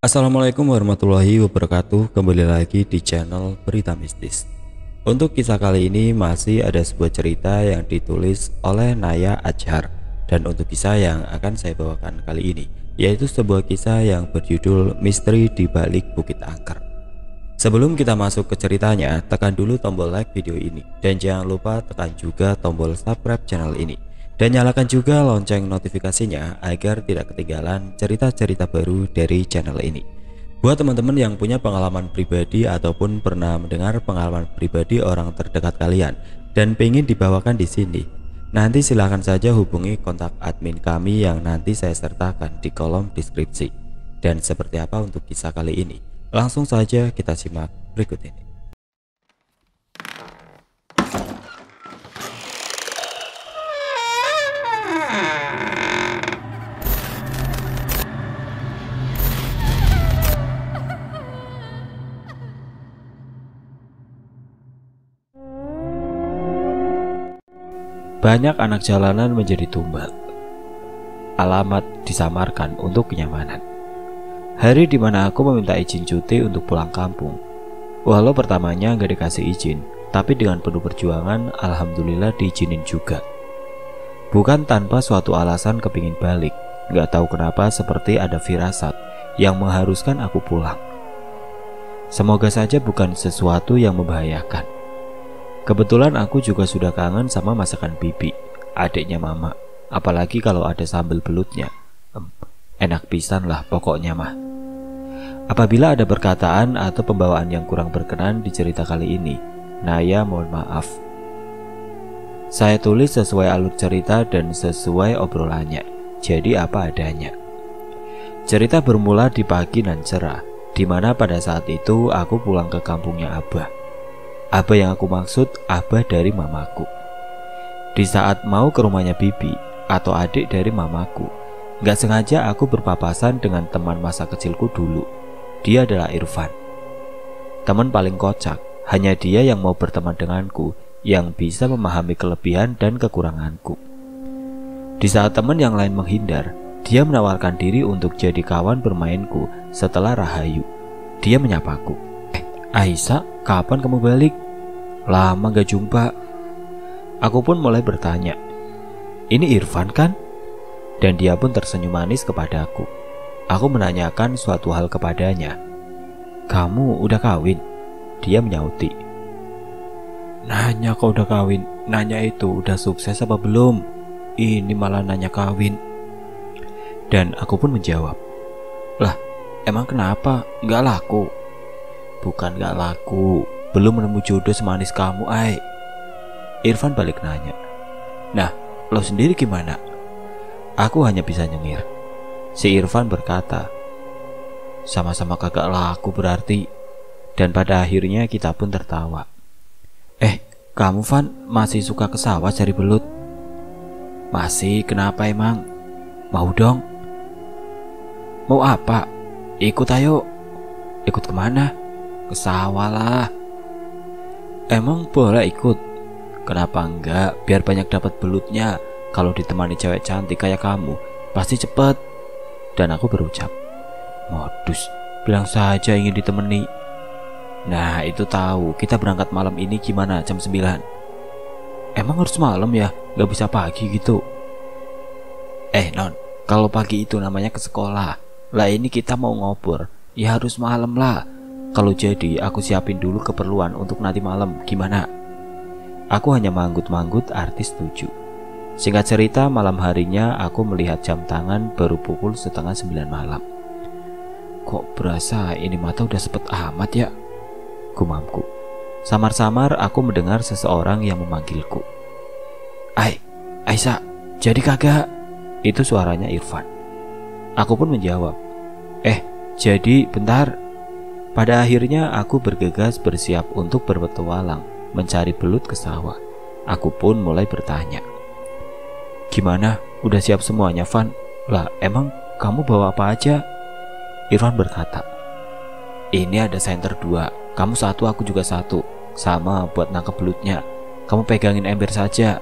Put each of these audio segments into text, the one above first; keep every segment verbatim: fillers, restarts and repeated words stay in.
Assalamualaikum warahmatullahi wabarakatuh. Kembali lagi di channel Berita Mistis. Untuk kisah kali ini masih ada sebuah cerita yang ditulis oleh Naya Adjar. Dan untuk kisah yang akan saya bawakan kali ini yaitu sebuah kisah yang berjudul Misteri di Balik Bukit Angker. Sebelum kita masuk ke ceritanya, tekan dulu tombol like video ini dan jangan lupa tekan juga tombol subscribe channel ini. Dan nyalakan juga lonceng notifikasinya agar tidak ketinggalan cerita-cerita baru dari channel ini. Buat teman-teman yang punya pengalaman pribadi ataupun pernah mendengar pengalaman pribadi orang terdekat kalian dan pengen dibawakan di sini, nanti silahkan saja hubungi kontak admin kami yang nanti saya sertakan di kolom deskripsi. Dan seperti apa untuk kisah kali ini? Langsung saja kita simak berikut ini. Banyak anak jalanan menjadi tumbal. Alamat disamarkan untuk kenyamanan. Hari dimana aku meminta izin cuti untuk pulang kampung. Walau pertamanya gak dikasih izin, tapi dengan penuh perjuangan alhamdulillah diizinin juga. Bukan tanpa suatu alasan kepingin balik. Gak tahu kenapa seperti ada firasat yang mengharuskan aku pulang. Semoga saja bukan sesuatu yang membahayakan. Kebetulan aku juga sudah kangen sama masakan bibi, adiknya mama. Apalagi kalau ada sambal belutnya. Em, enak pisan lah pokoknya mah. Apabila ada perkataan atau pembawaan yang kurang berkenan di cerita kali ini, Naya mohon maaf. Saya tulis sesuai alur cerita dan sesuai obrolannya, jadi apa adanya. Cerita bermula di pagi nan cerah, dimana pada saat itu aku pulang ke kampungnya Abah. Abah yang aku maksud abah dari mamaku. Di saat mau ke rumahnya bibi atau adik dari mamaku, gak sengaja aku berpapasan dengan teman masa kecilku dulu. Dia adalah Irfan. Teman paling kocak, hanya dia yang mau berteman denganku, yang bisa memahami kelebihan dan kekuranganku. Di saat teman yang lain menghindar, dia menawarkan diri untuk jadi kawan bermainku setelah Rahayu. Dia menyapaku. Eh, Aisyah, kapan kamu balik? Lama gak jumpa. Aku pun mulai bertanya, ini Irfan kan? Dan dia pun tersenyum manis kepadaku. Aku menanyakan suatu hal kepadanya. Kamu udah kawin? Dia menyauti. Nanya kau udah kawin? Nanya itu udah sukses apa belum? Ini malah nanya kawin. Dan aku pun menjawab, lah emang kenapa? Gak laku? Bukan gak laku, belum menemu jodoh semanis kamu, ay. Irfan balik nanya, nah lo sendiri gimana? Aku hanya bisa nyengir. Si Irfan berkata, sama-sama kagak laku berarti. Dan pada akhirnya kita pun tertawa. Eh, kamu Van masih suka ke sawah cari belut? Masih, kenapa emang? Mau dong? Mau apa? Ikut ayo. Ikut kemana? Ke sawah lah. Emang boleh ikut? Kenapa enggak? Biar banyak dapat belutnya. Kalau ditemani cewek cantik kayak kamu, pasti cepet. Dan aku berucap, modus, bilang saja ingin ditemani. Nah itu tahu, kita berangkat malam ini gimana jam sembilan? Emang harus malam ya? Gak bisa pagi gitu? Eh non, kalau pagi itu namanya ke sekolah. Lah ini kita mau ngobor, ya harus malam lah. Kalau jadi aku siapin dulu keperluan untuk nanti malam, gimana? Aku hanya manggut-manggut artis setuju. Singkat cerita, malam harinya aku melihat jam tangan baru pukul setengah sembilan malam. Kok berasa ini mata udah sepet amat ya? Gumamku. Samar-samar aku mendengar seseorang yang memanggilku. Ai, Aisyah, jadi kagak? Itu suaranya Irfan. Aku pun menjawab, eh jadi bentar. Pada akhirnya aku bergegas bersiap untuk berpetualang mencari belut ke sawah. Aku pun mulai bertanya, gimana? Udah siap semuanya, Van? Lah, emang kamu bawa apa aja? Irfan berkata, ini ada senter dua. Kamu satu, aku juga satu. Sama buat nangkep belutnya. Kamu pegangin ember saja.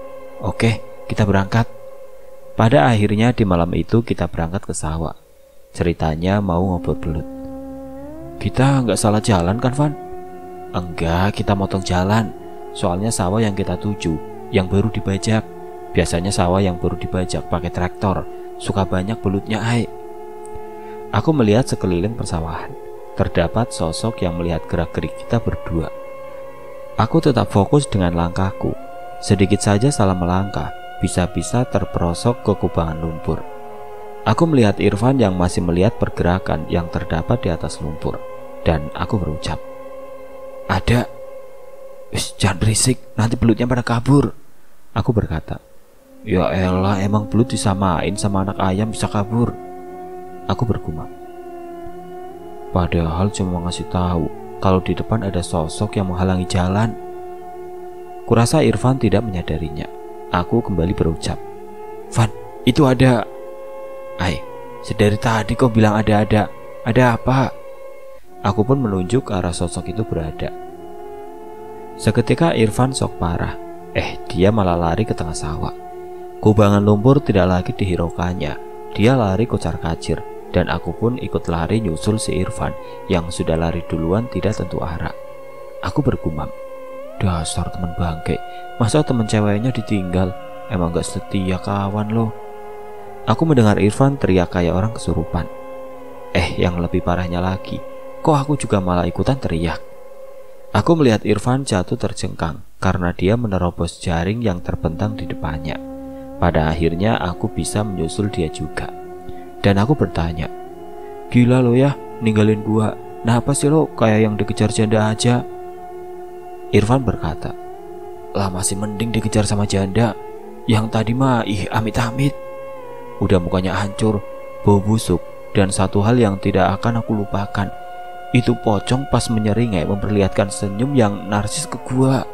Oke, kita berangkat. Pada akhirnya di malam itu kita berangkat ke sawah. Ceritanya mau ngobrol belut. Kita nggak salah jalan kan, Van? Enggak, kita motong jalan. Soalnya sawah yang kita tuju, yang baru dibajak. Biasanya sawah yang baru dibajak pakai traktor, suka banyak belutnya, ai. Aku melihat sekeliling persawahan. Terdapat sosok yang melihat gerak-gerik kita berdua. Aku tetap fokus dengan langkahku. Sedikit saja salah melangkah, bisa-bisa terperosok ke kubangan lumpur. Aku melihat Irfan yang masih melihat pergerakan yang terdapat di atas lumpur. Dan aku berucap, "Ada. Ush, jangan berisik, nanti belutnya pada kabur." Aku berkata, "Ya elah, emang belut disamain sama anak ayam bisa kabur?" Aku bergumam. Padahal cuma ngasih tahu kalau di depan ada sosok yang menghalangi jalan. Kurasa Irfan tidak menyadarinya. Aku kembali berucap, "Van, itu ada." "Ai, sedari tadi kau bilang ada-ada. Ada apa?" Aku pun menunjuk ke arah sosok itu berada. Seketika Irfan sok parah. Eh, dia malah lari ke tengah sawah. Kubangan lumpur tidak lagi dihiraukannya. Dia lari kocar-kacir, dan aku pun ikut lari nyusul si Irfan yang sudah lari duluan tidak tentu arah. Aku bergumam, "Dasar teman bangke, masa teman ceweknya ditinggal? Emang gak setia kawan lo." Aku mendengar Irfan teriak kayak orang kesurupan. Eh, yang lebih parahnya lagi, kok aku juga malah ikutan teriak. Aku melihat Irfan jatuh terjengkang karena dia menerobos jaring yang terbentang di depannya. Pada akhirnya aku bisa menyusul dia juga. Dan aku bertanya, "Gila lo ya, ninggalin gua. Nah apa sih lo kayak yang dikejar janda aja?" Irfan berkata, "Lah masih mending dikejar sama janda. Yang tadi mah ih amit-amit. Udah mukanya hancur, bau busuk. Dan satu hal yang tidak akan aku lupakan, itu pocong pas menyeringai memperlihatkan senyum yang narsis ke gua."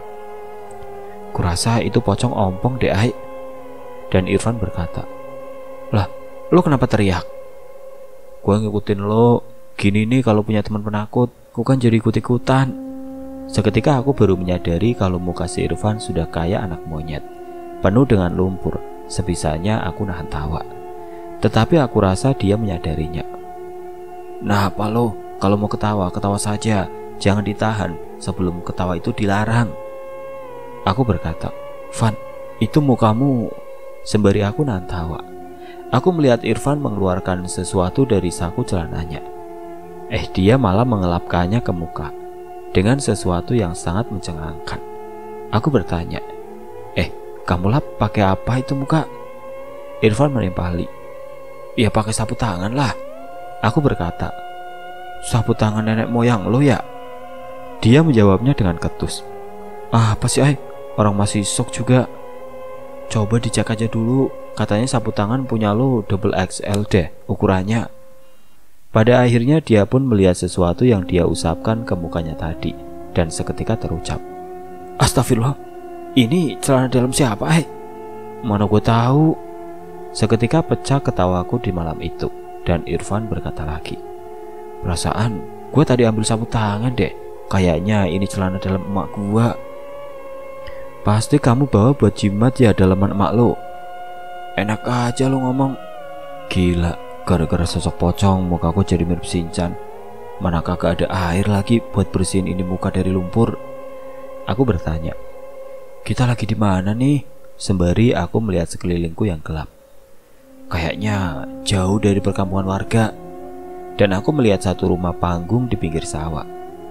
Kurasa itu pocong ompong deh, ai. Dan Irfan berkata, "Lah, lo kenapa teriak?" "Gua ngikutin lo. Gini nih kalau punya teman penakut, gua kan jadi ikut-ikutan." Seketika aku baru menyadari kalau muka si Irfan sudah kayak anak monyet, penuh dengan lumpur. Sebisanya aku nahan tawa. Tetapi aku rasa dia menyadarinya. "Nah apa lo? Kalau mau ketawa, ketawa saja. Jangan ditahan, sebelum ketawa itu dilarang." Aku berkata, "Van, itu mukamu." Sembari aku nahan tawa, aku melihat Irfan mengeluarkan sesuatu dari saku celananya. Eh, dia malah mengelapkannya ke muka dengan sesuatu yang sangat mencengangkan. Aku bertanya, "Eh, kamu lap pakai apa itu muka?" Irfan menimpali, "Ya pakai sapu tangan lah." Aku berkata, "Sapu tangan nenek moyang lo ya?" Dia menjawabnya dengan ketus, "Ah, apa sih, ay? Orang masih sok juga. Coba dicek aja dulu, katanya sapu tangan punya lo double X L deh ukurannya." Pada akhirnya dia pun melihat sesuatu yang dia usapkan ke mukanya tadi, dan seketika terucap, "Astagfirullah, ini celana dalam siapa, eh?" "Mana gue tahu." Seketika pecah ketawaku di malam itu, dan Irfan berkata lagi, "Perasaan gue tadi ambil sapu tangan deh. Kayaknya ini celana dalam emak gue." "Pasti kamu bawa buat jimat ya dalaman emak lo." "Enak aja lo ngomong." Gila, gara-gara sosok pocong mukaku jadi mirip Shinchan. Mana kagak ada air lagi buat bersihin ini muka dari lumpur. Aku bertanya, "Kita lagi di mana nih?" Sembari aku melihat sekelilingku yang gelap. Kayaknya jauh dari perkampungan warga. Dan aku melihat satu rumah panggung di pinggir sawah.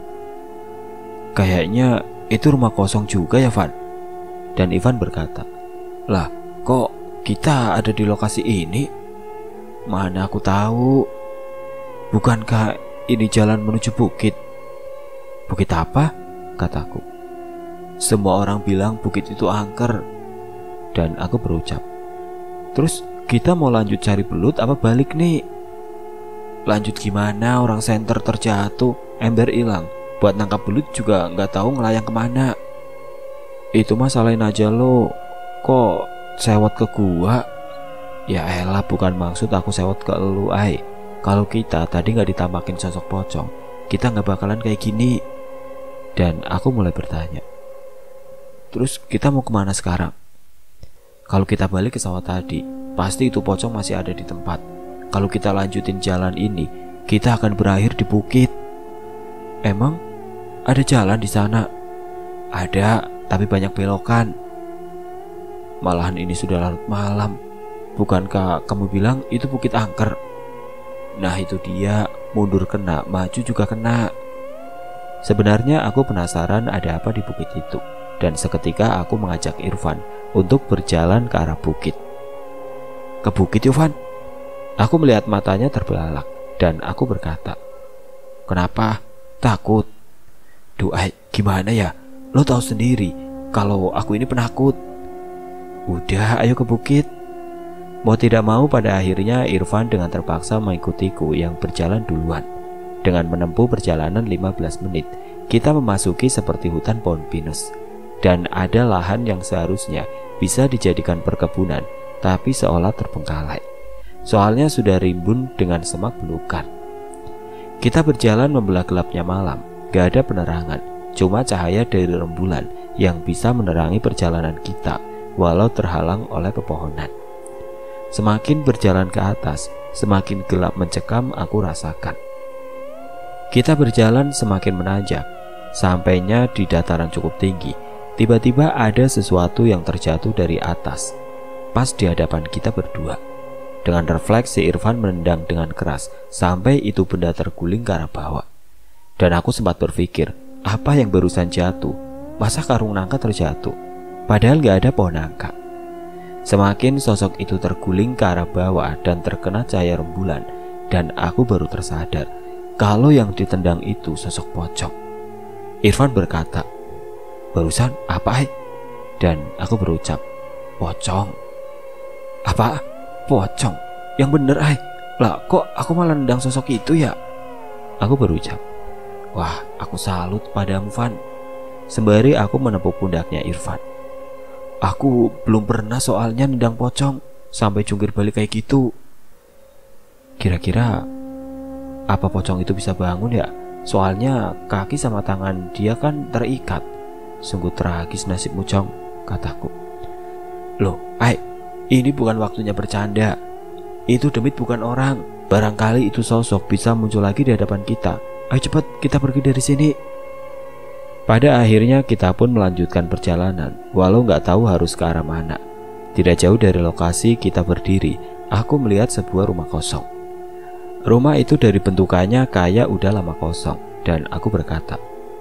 "Kayaknya itu rumah kosong juga ya, Van?" Dan Ivan berkata, "Lah, kok kita ada di lokasi ini?" "Mana aku tahu. Bukankah ini jalan menuju bukit?" "Bukit apa?" kataku. "Semua orang bilang bukit itu angker." Dan aku berucap, "Terus kita mau lanjut cari belut apa balik nih?" "Lanjut gimana, orang senter terjatuh, ember hilang. Buat nangkap belut juga nggak tahu ngelayang kemana." "Itu mah salahin aja lo. Kok sewot ke gua?" "Ya elah, bukan maksud aku sewot ke lu, ay. Kalau kita tadi nggak ditampakin sosok pocong, kita nggak bakalan kayak gini." Dan aku mulai bertanya, "Terus kita mau kemana sekarang?" "Kalau kita balik ke sawah tadi, pasti itu pocong masih ada di tempat. kalau kita lanjutin jalan ini, kita akan berakhir di bukit. Emang ada jalan di sana? Ada, tapi banyak belokan. Malahan ini sudah larut malam. Bukankah kamu bilang itu Bukit Angker? Nah itu dia, mundur kena, maju juga kena. Sebenarnya aku penasaran ada apa di bukit itu, dan seketika aku mengajak Irfan untuk berjalan ke arah bukit. Ke bukit, Irfan? Aku melihat matanya terbelalak, dan aku berkata, kenapa? Takut? Duh, ay, gimana ya? Lo tahu sendiri kalau aku ini penakut. Udah, ayo ke bukit. Mau tidak mau pada akhirnya Irfan dengan terpaksa mengikutiku yang berjalan duluan. Dengan menempuh perjalanan lima belas menit, kita memasuki seperti hutan pohon pinus. Dan ada lahan yang seharusnya bisa dijadikan perkebunan, tapi seolah terbengkalai. Soalnya sudah rimbun dengan semak belukar. Kita berjalan membelah gelapnya malam. Gak ada penerangan, cuma cahaya dari rembulan yang bisa menerangi perjalanan kita walau terhalang oleh pepohonan. Semakin berjalan ke atas, semakin gelap mencekam aku rasakan. Kita berjalan semakin menanjak. Sampainya di dataran cukup tinggi, tiba-tiba ada sesuatu yang terjatuh dari atas, pas di hadapan kita berdua. Dengan refleks si Irfan menendang dengan keras sampai itu benda terguling ke arah bawah. Dan aku sempat berpikir, apa yang barusan jatuh? Masa karung nangka terjatuh? Padahal gak ada pohon nangka. Semakin sosok itu terguling ke arah bawah dan terkena cahaya rembulan, dan aku baru tersadar kalau yang ditendang itu sosok pocong. Irfan berkata, barusan apa? Ay? Dan aku berucap, pocong. Apa? Pocong? Yang bener, ay? Lah kok aku malah nendang sosok itu ya? Aku berucap, wah, aku salut padamu, Van. Sembari aku menepuk pundaknya Irfan. Aku belum pernah soalnya nendang pocong sampai jungkir balik kayak gitu. Kira-kira apa pocong itu bisa bangun ya? Soalnya kaki sama tangan dia kan terikat. Sungguh tragis nasib Mucong, kataku. Loh, ay, ini bukan waktunya bercanda. Itu demit bukan orang. Barangkali itu sosok bisa muncul lagi di hadapan kita. Ayo cepat kita pergi dari sini. Pada akhirnya kita pun melanjutkan perjalanan, walau nggak tahu harus ke arah mana. Tidak jauh dari lokasi kita berdiri, aku melihat sebuah rumah kosong. Rumah itu dari bentukannya kayak udah lama kosong, dan aku berkata,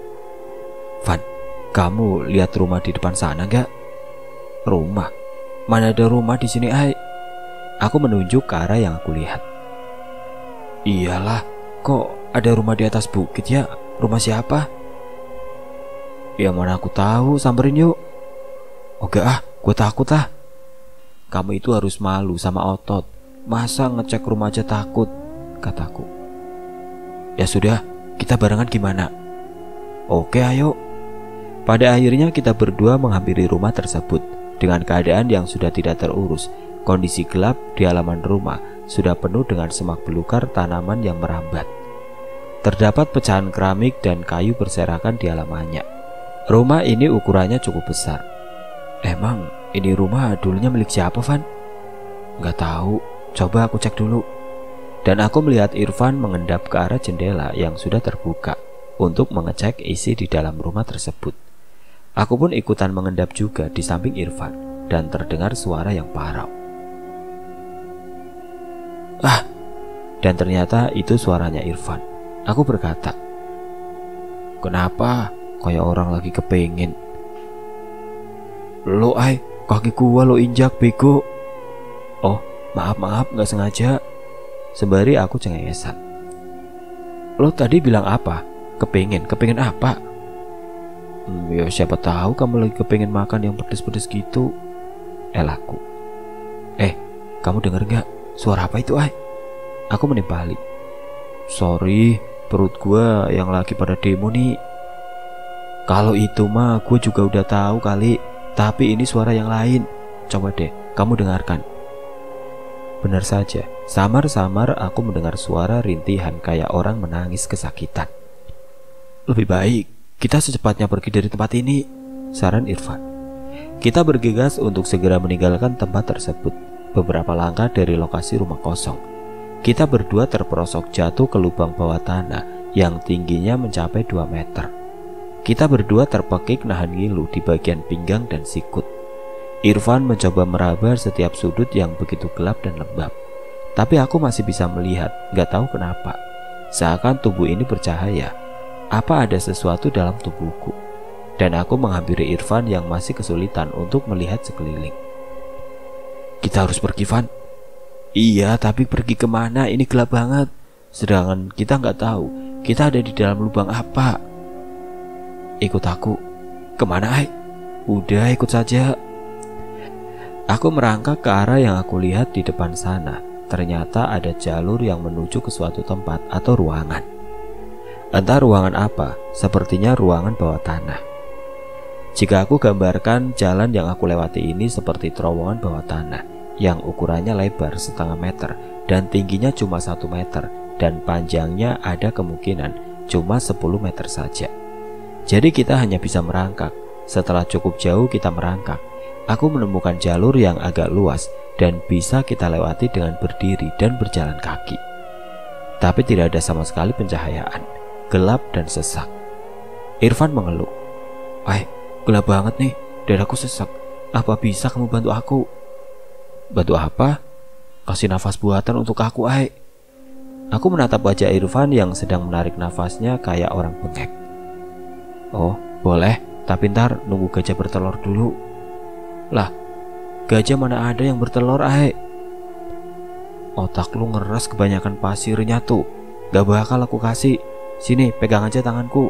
Van, kamu lihat rumah di depan sana nggak? Rumah? Mana ada rumah di sini, ay? Aku menunjuk ke arah yang aku lihat. Iyalah, kok ada rumah di atas bukit ya? Rumah siapa? Ya mana aku tahu, samperin yuk. Oke ah, gue takut ah. Kamu itu harus malu sama otot. Masa ngecek rumah aja takut, kataku. Ya sudah, kita barengan gimana? Oke ayo. Pada akhirnya kita berdua menghampiri rumah tersebut. Dengan keadaan yang sudah tidak terurus, kondisi gelap di halaman rumah sudah penuh dengan semak belukar tanaman yang merambat. Terdapat pecahan keramik dan kayu berserakan di halamannya. Rumah ini ukurannya cukup besar. Emang ini rumah dulunya milik siapa, Van? Gak tahu, coba aku cek dulu. Dan aku melihat Irfan mengendap ke arah jendela yang sudah terbuka untuk mengecek isi di dalam rumah tersebut. Aku pun ikutan mengendap juga di samping Irfan, dan terdengar suara yang parau. Ah, dan ternyata itu suaranya Irfan. Aku berkata, kenapa? Kayak orang lagi kepengen. Lo ay, kaki gua lo injak bego. Oh, maaf maaf gak sengaja. Sembari aku cengengesan. Lo tadi bilang apa? Kepengen, kepengen apa? Hmm, ya siapa tahu kamu lagi kepengen makan yang pedes-pedes gitu. Elahku. Eh, kamu denger gak? Suara apa itu, ay? Aku menimpali. Sorry, perut gua yang lagi pada demo nih. Kalau itu mah gue juga udah tahu kali. Tapi ini suara yang lain. Coba deh, kamu dengarkan. Benar saja, samar-samar aku mendengar suara rintihan kayak orang menangis kesakitan. Lebih baik kita secepatnya pergi dari tempat ini, saran Irfan. Kita bergegas untuk segera meninggalkan tempat tersebut. Beberapa langkah dari lokasi rumah kosong, Kita berdua terperosok jatuh ke lubang bawah tanah yang tingginya mencapai dua meter. Kita berdua terpekik nahan ngilu di bagian pinggang dan sikut. Irfan mencoba meraba setiap sudut yang begitu gelap dan lembab. Tapi aku masih bisa melihat, gak tahu kenapa. Seakan tubuh ini bercahaya. Apa ada sesuatu dalam tubuhku? Dan aku menghampiri Irfan yang masih kesulitan untuk melihat sekeliling. Kita harus pergi, Van. Iya, tapi pergi kemana? Ini gelap banget. Sedangkan kita nggak tahu kita ada di dalam lubang apa. Ikut aku. Kemana, Ai? Udah, ikut saja. Aku merangkak ke arah yang aku lihat di depan sana. Ternyata ada jalur yang menuju ke suatu tempat atau ruangan. Entah ruangan apa, sepertinya ruangan bawah tanah. Jika aku gambarkan jalan yang aku lewati ini seperti terowongan bawah tanah yang ukurannya lebar setengah meter dan tingginya cuma satu meter dan panjangnya ada kemungkinan cuma sepuluh meter saja. Jadi kita hanya bisa merangkak. Setelah cukup jauh kita merangkak, aku menemukan jalur yang agak luas dan bisa kita lewati dengan berdiri dan berjalan kaki. Tapi tidak ada sama sekali pencahayaan, gelap dan sesak. Irfan mengeluh, "Ai, gelap banget nih, dadaku sesak. Apa bisa kamu bantu aku?" "Bantu apa?" "Kasih nafas buatan untuk aku, Ai." Aku menatap wajah Irfan yang sedang menarik nafasnya kayak orang bengek. "Oh, boleh, tapi ntar nunggu gajah bertelur dulu." "Lah, gajah mana ada yang bertelur, Ai?" "Otak lu ngeres kebanyakan pasirnya tuh. Gak bakal aku kasih. Sini, pegang aja tanganku."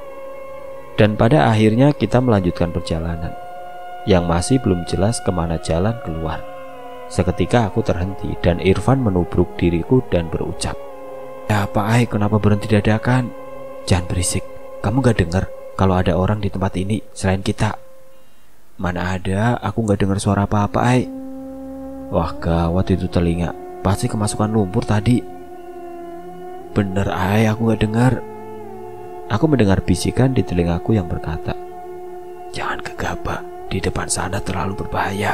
Dan pada akhirnya kita melanjutkan perjalanan yang masih belum jelas kemana jalan keluar. Seketika aku terhenti dan Irfan menubruk diriku dan berucap, "Ya apa, Ai, kenapa berhenti dadakan? Jangan berisik. Kamu gak dengar kalau ada orang di tempat ini selain kita?" "Mana ada, aku gak dengar suara apa-apa, Ai." "Wah gawat itu telinga. Pasti kemasukan lumpur tadi." "Bener, Ai, aku gak dengar." Aku mendengar bisikan di telingaku yang berkata, "Jangan gegabah, di depan sana terlalu berbahaya."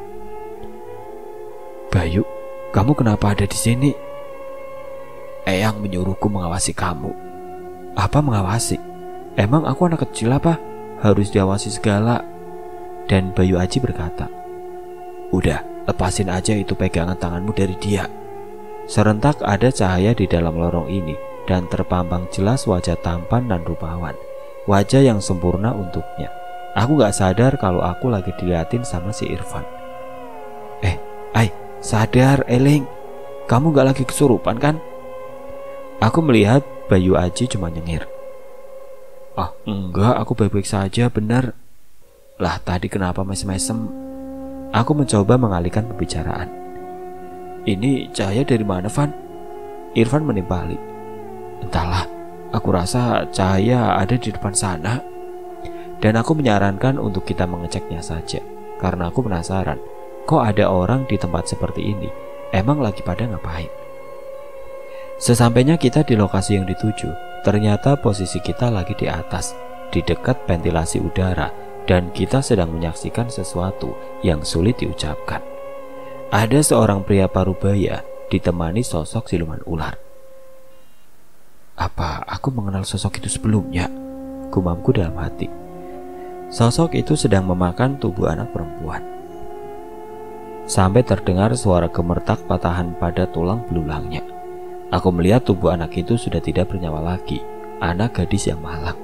"Bayu, kamu kenapa ada di sini?" "Eyang menyuruhku mengawasi kamu." "Apa mengawasi? Emang aku anak kecil apa? Harus diawasi segala." Dan Bayu Aji berkata, "Udah, lepasin aja itu pegangan tanganmu dari dia." Serentak ada cahaya di dalam lorong ini dan terpampang jelas wajah tampan dan rupawan, wajah yang sempurna untuknya. Aku gak sadar kalau aku lagi diliatin sama si Irfan. "Eh, Ai, sadar, Eling. Kamu gak lagi kesurupan kan?" Aku melihat Bayu Aji cuma nyengir. "Ah, enggak, aku baik-baik saja, benar." "Lah, tadi kenapa mesem-mesem?" Aku mencoba mengalihkan pembicaraan. "Ini cahaya dari mana, Van?" Irfan menimpali. "Entahlah, aku rasa cahaya ada di depan sana." Dan aku menyarankan untuk kita mengeceknya saja, karena aku penasaran, kok ada orang di tempat seperti ini, emang lagi pada ngapain? Sesampainya kita di lokasi yang dituju, ternyata posisi kita lagi di atas, di dekat ventilasi udara, dan kita sedang menyaksikan sesuatu yang sulit diucapkan. Ada seorang pria parubaya ditemani sosok siluman ular. "Apa aku mengenal sosok itu sebelumnya?" gumamku dalam hati. Sosok itu sedang memakan tubuh anak perempuan. Sampai terdengar suara gemertak patahan pada tulang belulangnya. Aku melihat tubuh anak itu sudah tidak bernyawa lagi, anak gadis yang malang.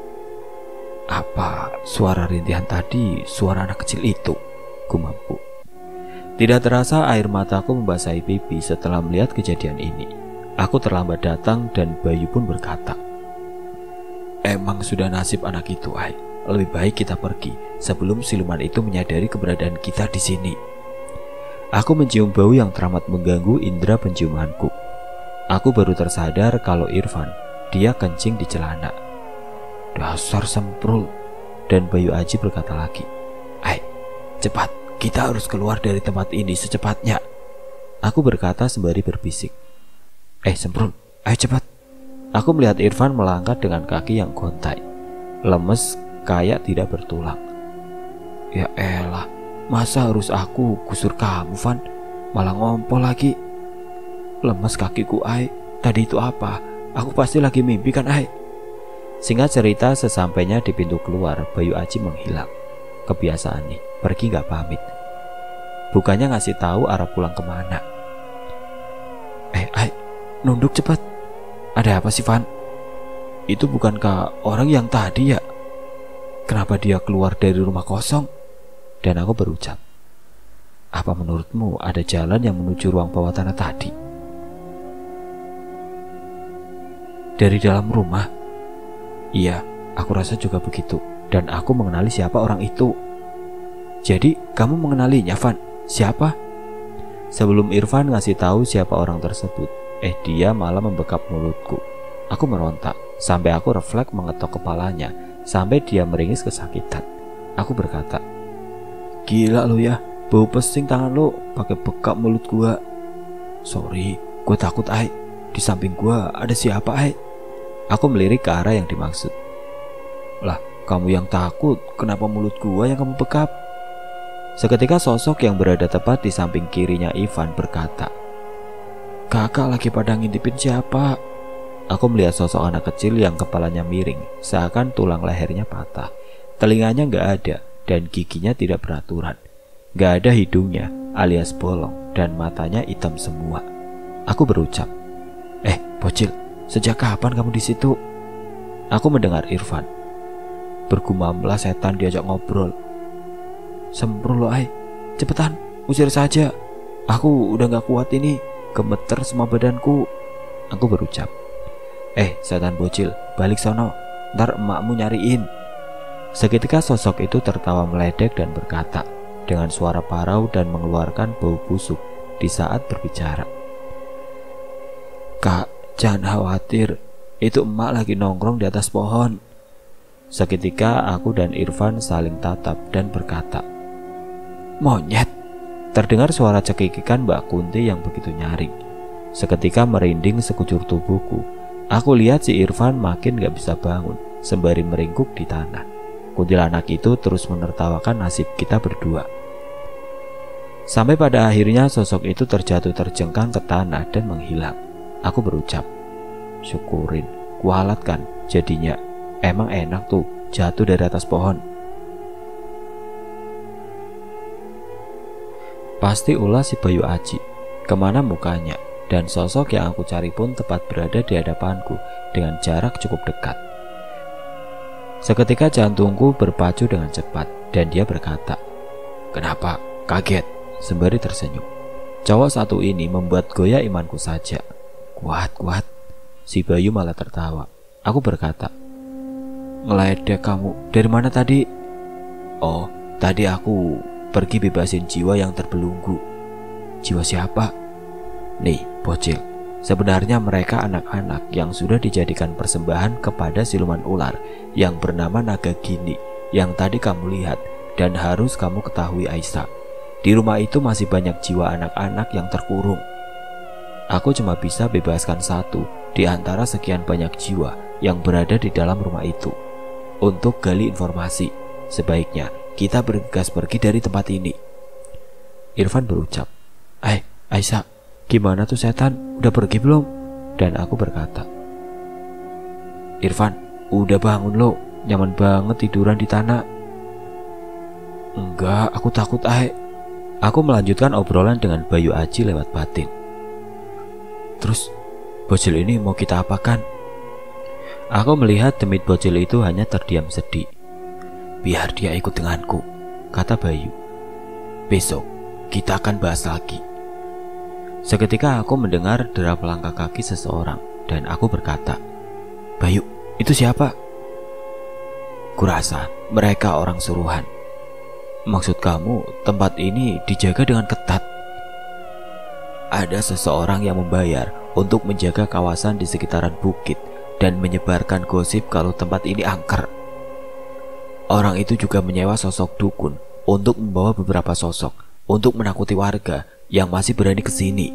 "Apa suara rintihan tadi suara anak kecil itu?" gumamku. Tidak terasa air mataku membasahi pipi setelah melihat kejadian ini. Aku terlambat datang dan Bayu pun berkata, "Emang sudah nasib anak itu, Ai. Lebih baik kita pergi sebelum siluman itu menyadari keberadaan kita di sini." Aku mencium bau yang teramat mengganggu indera penciumanku. Aku baru tersadar kalau Irfan, dia kencing di celana. "Dasar semprul." Dan Bayu Aji berkata lagi, "Ai, cepat, kita harus keluar dari tempat ini secepatnya." Aku berkata sembari berbisik, "Eh semprul, ayo cepat." Aku melihat Irfan melangkah dengan kaki yang gontai, lemes kayak tidak bertulang. "Ya elah, masa harus aku gusur kamu, Van? Malah ngompol lagi." lemes kakiku, Ai. Tadi itu apa? Aku pasti lagi mimpi kan, Ai? Singkat cerita, sesampainya di pintu keluar, Bayu Aji menghilang. Kebiasaan nih, pergi gak pamit. Bukannya ngasih tahu arah pulang kemana. Eh, Ai, nunduk cepat. Ada apa sih, Van? Itu bukankah orang yang tadi ya? Kenapa dia keluar dari rumah kosong? Dan aku berucap, apa menurutmu ada jalan yang menuju ruang bawah tanah tadi? Dari dalam rumah? Iya, aku rasa juga begitu. Dan aku mengenali siapa orang itu. Jadi, kamu mengenalinya, Van? Siapa? Sebelum Irfan ngasih tahu siapa orang tersebut, eh dia malah membekap mulutku. Aku merontak, sampai aku refleks mengetok kepalanya, sampai dia meringis kesakitan. Aku berkata, gila lo ya, bau pesing tangan lo pakai bekap mulut gua. Sorry, gue takut, Ai. Di samping gua ada siapa, Ai? Aku melirik ke arah yang dimaksud. Lah, kamu yang takut, kenapa mulut gua yang kamu bekap? Seketika sosok yang berada tepat di samping kirinya Ivan berkata, kakak lagi pada ngintipin siapa? Aku melihat sosok anak kecil yang kepalanya miring, seakan tulang lehernya patah. Telinganya gak ada dan giginya tidak beraturan. Gak ada hidungnya alias bolong dan matanya hitam semua. Aku berucap, eh bocil, sejak kapan kamu di situ? Aku mendengar Irfan. Bergumamlah setan diajak ngobrol. Semprul lo, Ai. Cepetan, usir saja. Aku udah gak kuat ini, gemeter semua badanku. Aku berucap, eh setan bocil, balik sono, ntar emakmu nyariin. Seketika sosok itu tertawa meledek dan berkata dengan suara parau dan mengeluarkan bau busuk di saat berbicara, kak, jangan khawatir, itu emak lagi nongkrong di atas pohon. Seketika aku dan Irfan saling tatap dan berkata, monyet. Terdengar suara cekikikan Mbak Kunti yang begitu nyaring. Seketika merinding sekujur tubuhku. Aku lihat si Irfan makin gak bisa bangun sembari meringkuk di tanah. Kuntilanak itu terus menertawakan nasib kita berdua. Sampai pada akhirnya sosok itu terjatuh terjengkang ke tanah dan menghilang. Aku berucap, syukurin, kualat kan jadinya. Emang enak tuh jatuh dari atas pohon. Pasti ulah si Bayu Aji. Kemana mukanya? Dan sosok yang aku cari pun tepat berada di hadapanku dengan jarak cukup dekat. Seketika jantungku berpacu dengan cepat dan dia berkata, kenapa? Kaget? Sembari tersenyum. Cowok satu ini membuat goyah imanku saja. Kuat, kuat. Si Bayu malah tertawa. Aku berkata, ngeledek kamu, dari mana tadi? Oh, tadi aku pergi bebasin jiwa yang terbelunggu. Jiwa siapa? Nih, bocil, sebenarnya mereka anak-anak yang sudah dijadikan persembahan kepada siluman ular yang bernama Naga Gini yang tadi kamu lihat dan harus kamu ketahui, Aisyah. Di rumah itu masih banyak jiwa anak-anak yang terkurung. Aku cuma bisa bebaskan satu di antara sekian banyak jiwa yang berada di dalam rumah itu. Untuk gali informasi, sebaiknya kita bergegas pergi dari tempat ini. Irfan berucap, Eh, Aisyah, gimana tuh setan? Udah pergi belum? Dan aku berkata, Irfan, udah bangun lo. Nyaman banget tiduran di tanah. Enggak, aku takut, Ai. Aku melanjutkan obrolan dengan Bayu Aji lewat batin. Terus, bocil ini mau kita apakan? Aku melihat demit bocil itu hanya terdiam sedih. Biar dia ikut denganku, kata Bayu. Besok kita akan bahas lagi. Seketika aku mendengar derap langkah kaki seseorang dan aku berkata, Bayu, itu siapa? Kurasa mereka orang suruhan. Maksud kamu tempat ini dijaga dengan ketat? Ada seseorang yang membayar untuk menjaga kawasan di sekitaran bukit dan menyebarkan gosip kalau tempat ini angker. Orang itu juga menyewa sosok dukun untuk membawa beberapa sosok untuk menakuti warga yang masih berani kesini.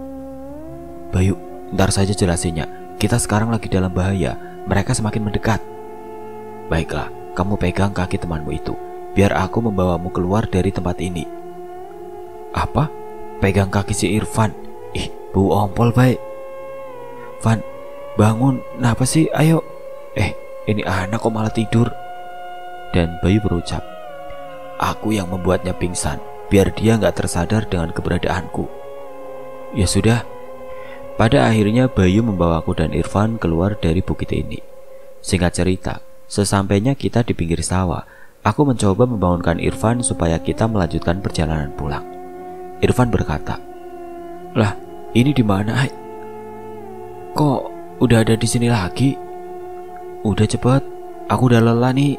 Bayu, ntar saja jelasinnya. Kita sekarang lagi dalam bahaya. Mereka semakin mendekat. Baiklah, kamu pegang kaki temanmu itu. Biar aku membawamu keluar dari tempat ini. Apa? Pegang kaki si Irfan? Ih, bau ompol baik. Van, bangun, kenapa sih? Ayo. Eh, ini anak kok malah tidur? Dan Bayu berucap, aku yang membuatnya pingsan, biar dia gak tersadar dengan keberadaanku. Ya sudah. Pada akhirnya Bayu membawaku dan Irfan keluar dari bukit ini. Singkat cerita, sesampainya kita di pinggir sawah, aku mencoba membangunkan Irfan supaya kita melanjutkan perjalanan pulang. Irfan berkata, "Lah, ini di mana, Ai? Kok udah ada di sini lagi? Udah cepet, aku udah lelah nih.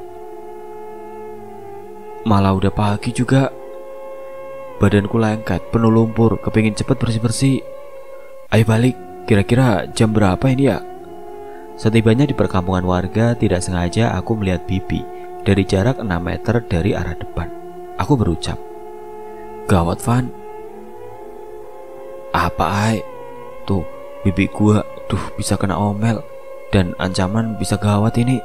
Malah udah pagi juga. Badanku lengket, penuh lumpur, kepingin cepet bersih-bersih. Ayo balik, kira-kira jam berapa ini ya?" Setibanya di perkampungan warga, tidak sengaja aku melihat Bibi dari jarak enam meter dari arah depan. Aku berucap, "Gawat, Van." "Apa, Ai? Tuh, bibi gua, tuh bisa kena omel. Dan ancaman bisa gawat ini."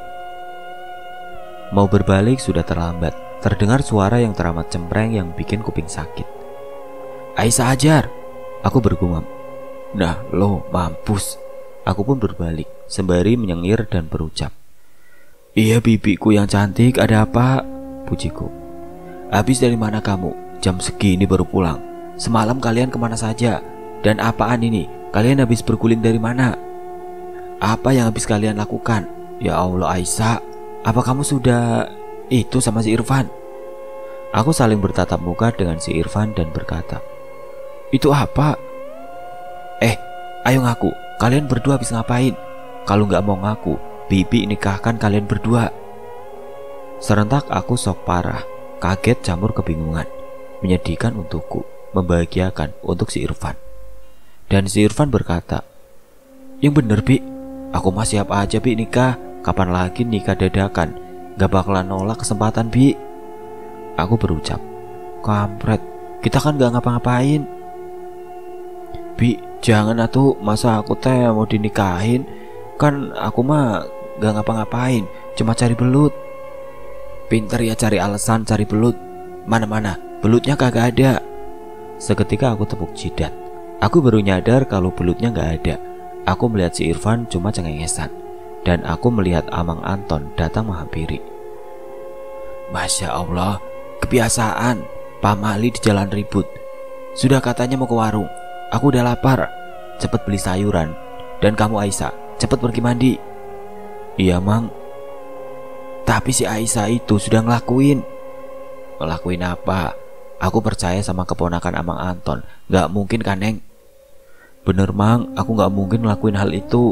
Mau berbalik sudah terlambat. Terdengar suara yang teramat cempreng yang bikin kuping sakit. "Aisyah, ajar!" Aku bergumam. "Nah lo, mampus." Aku pun berbalik sembari menyengir dan berucap, "Iya bibiku yang cantik, ada apa?" pujiku. "Habis dari mana kamu? Jam segini baru pulang. Semalam kalian kemana saja? Dan apaan ini? Kalian habis berguling dari mana? Apa yang habis kalian lakukan? Ya Allah Aisyah, apa kamu sudah itu sama si Irfan?" Aku saling bertatap muka dengan si Irfan dan berkata, "Itu apa?" "Eh, ayo ngaku, kalian berdua habis ngapain? Kalau nggak mau ngaku, bibi nikahkan kalian berdua." Serentak aku sok parah, kaget campur kebingungan, menyedihkan untukku, membahagiakan untuk si Irfan. Dan si Irfan berkata, "Yang bener Bi, aku mah siap aja Bi nikah. Kapan lagi nikah dadakan? Gak bakalan nolak kesempatan Bi." Aku berucap, "Kampret, kita kan gak ngapa-ngapain." "Bi, jangan atuh, masa aku teh mau dinikahin? Kan aku mah gak ngapa-ngapain, cuma cari belut." "Pinter ya cari alasan cari belut. Mana-mana, belutnya kagak ada." Seketika aku tepuk jidat. Aku baru nyadar kalau belutnya gak ada. Aku melihat si Irfan cuma cengengesan. Dan aku melihat Amang Anton datang menghampiri. "Masya Allah, kebiasaan Pak Mali di jalan ribut. Sudah katanya mau ke warung. Aku udah lapar. Cepet beli sayuran. Dan kamu Aisyah, cepet pergi mandi." "Iya Mang." "Tapi si Aisyah itu sudah ngelakuin." "Ngelakuin apa? Aku percaya sama keponakan Amang Anton. Gak mungkin kan Neng?" "Bener Mang, aku gak mungkin ngelakuin hal itu."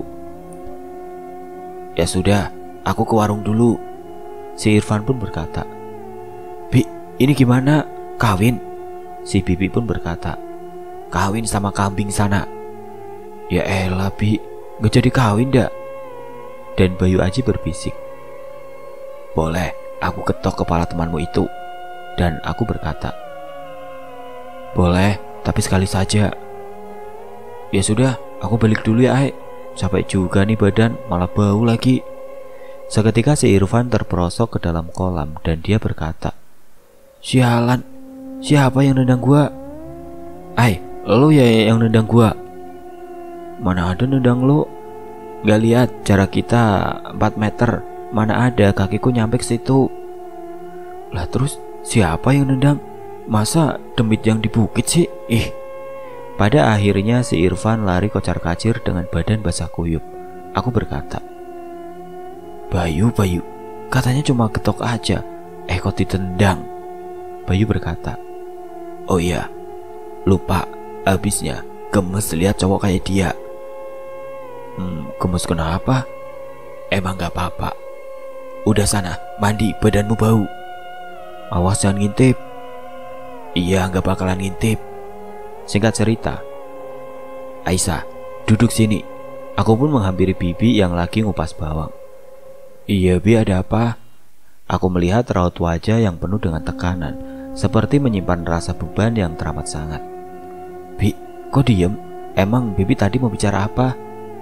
"Ya sudah, aku ke warung dulu." Si Irfan pun berkata, "Bi, ini gimana? Kawin?" Si Bibi pun berkata, "Kawin sama kambing sana." "Ya elah Bi, gak jadi kawin dah." Dan Bayu Aji berbisik, "Boleh, aku ketok kepala temanmu itu." Dan aku berkata, "Boleh, tapi sekali saja." "Ya sudah, aku balik dulu ya Ai. Capek juga nih badan, malah bau lagi." Seketika si Irfan terperosok ke dalam kolam dan dia berkata, "Sialan, siapa yang nendang gua?" "Ai, lu ya yang nendang gua." "Mana ada nendang lu? Gak lihat jarak kita empat meter. Mana ada kakiku nyampe ke situ." "Lah terus siapa yang nendang? Masa demit yang di bukit sih? Ih." Pada akhirnya si Irfan lari kocar-kacir dengan badan basah kuyup. Aku berkata, "Bayu, Bayu, katanya cuma ketok aja. Eh kok ditendang?" Bayu berkata, "Oh iya, lupa, habisnya gemes lihat cowok kayak dia." Hmm, gemes kenapa? "Emang gak apa-apa. Udah sana, mandi, badanmu bau." "Awas jangan ngintip." "Iya, gak bakalan ngintip." Singkat cerita, "Aisyah, duduk sini." Aku pun menghampiri Bibi yang lagi ngupas bawang. "Iya Bi, ada apa?" Aku melihat raut wajah yang penuh dengan tekanan, seperti menyimpan rasa beban yang teramat sangat. "Bi, kok diem? Emang Bibi tadi mau bicara apa?"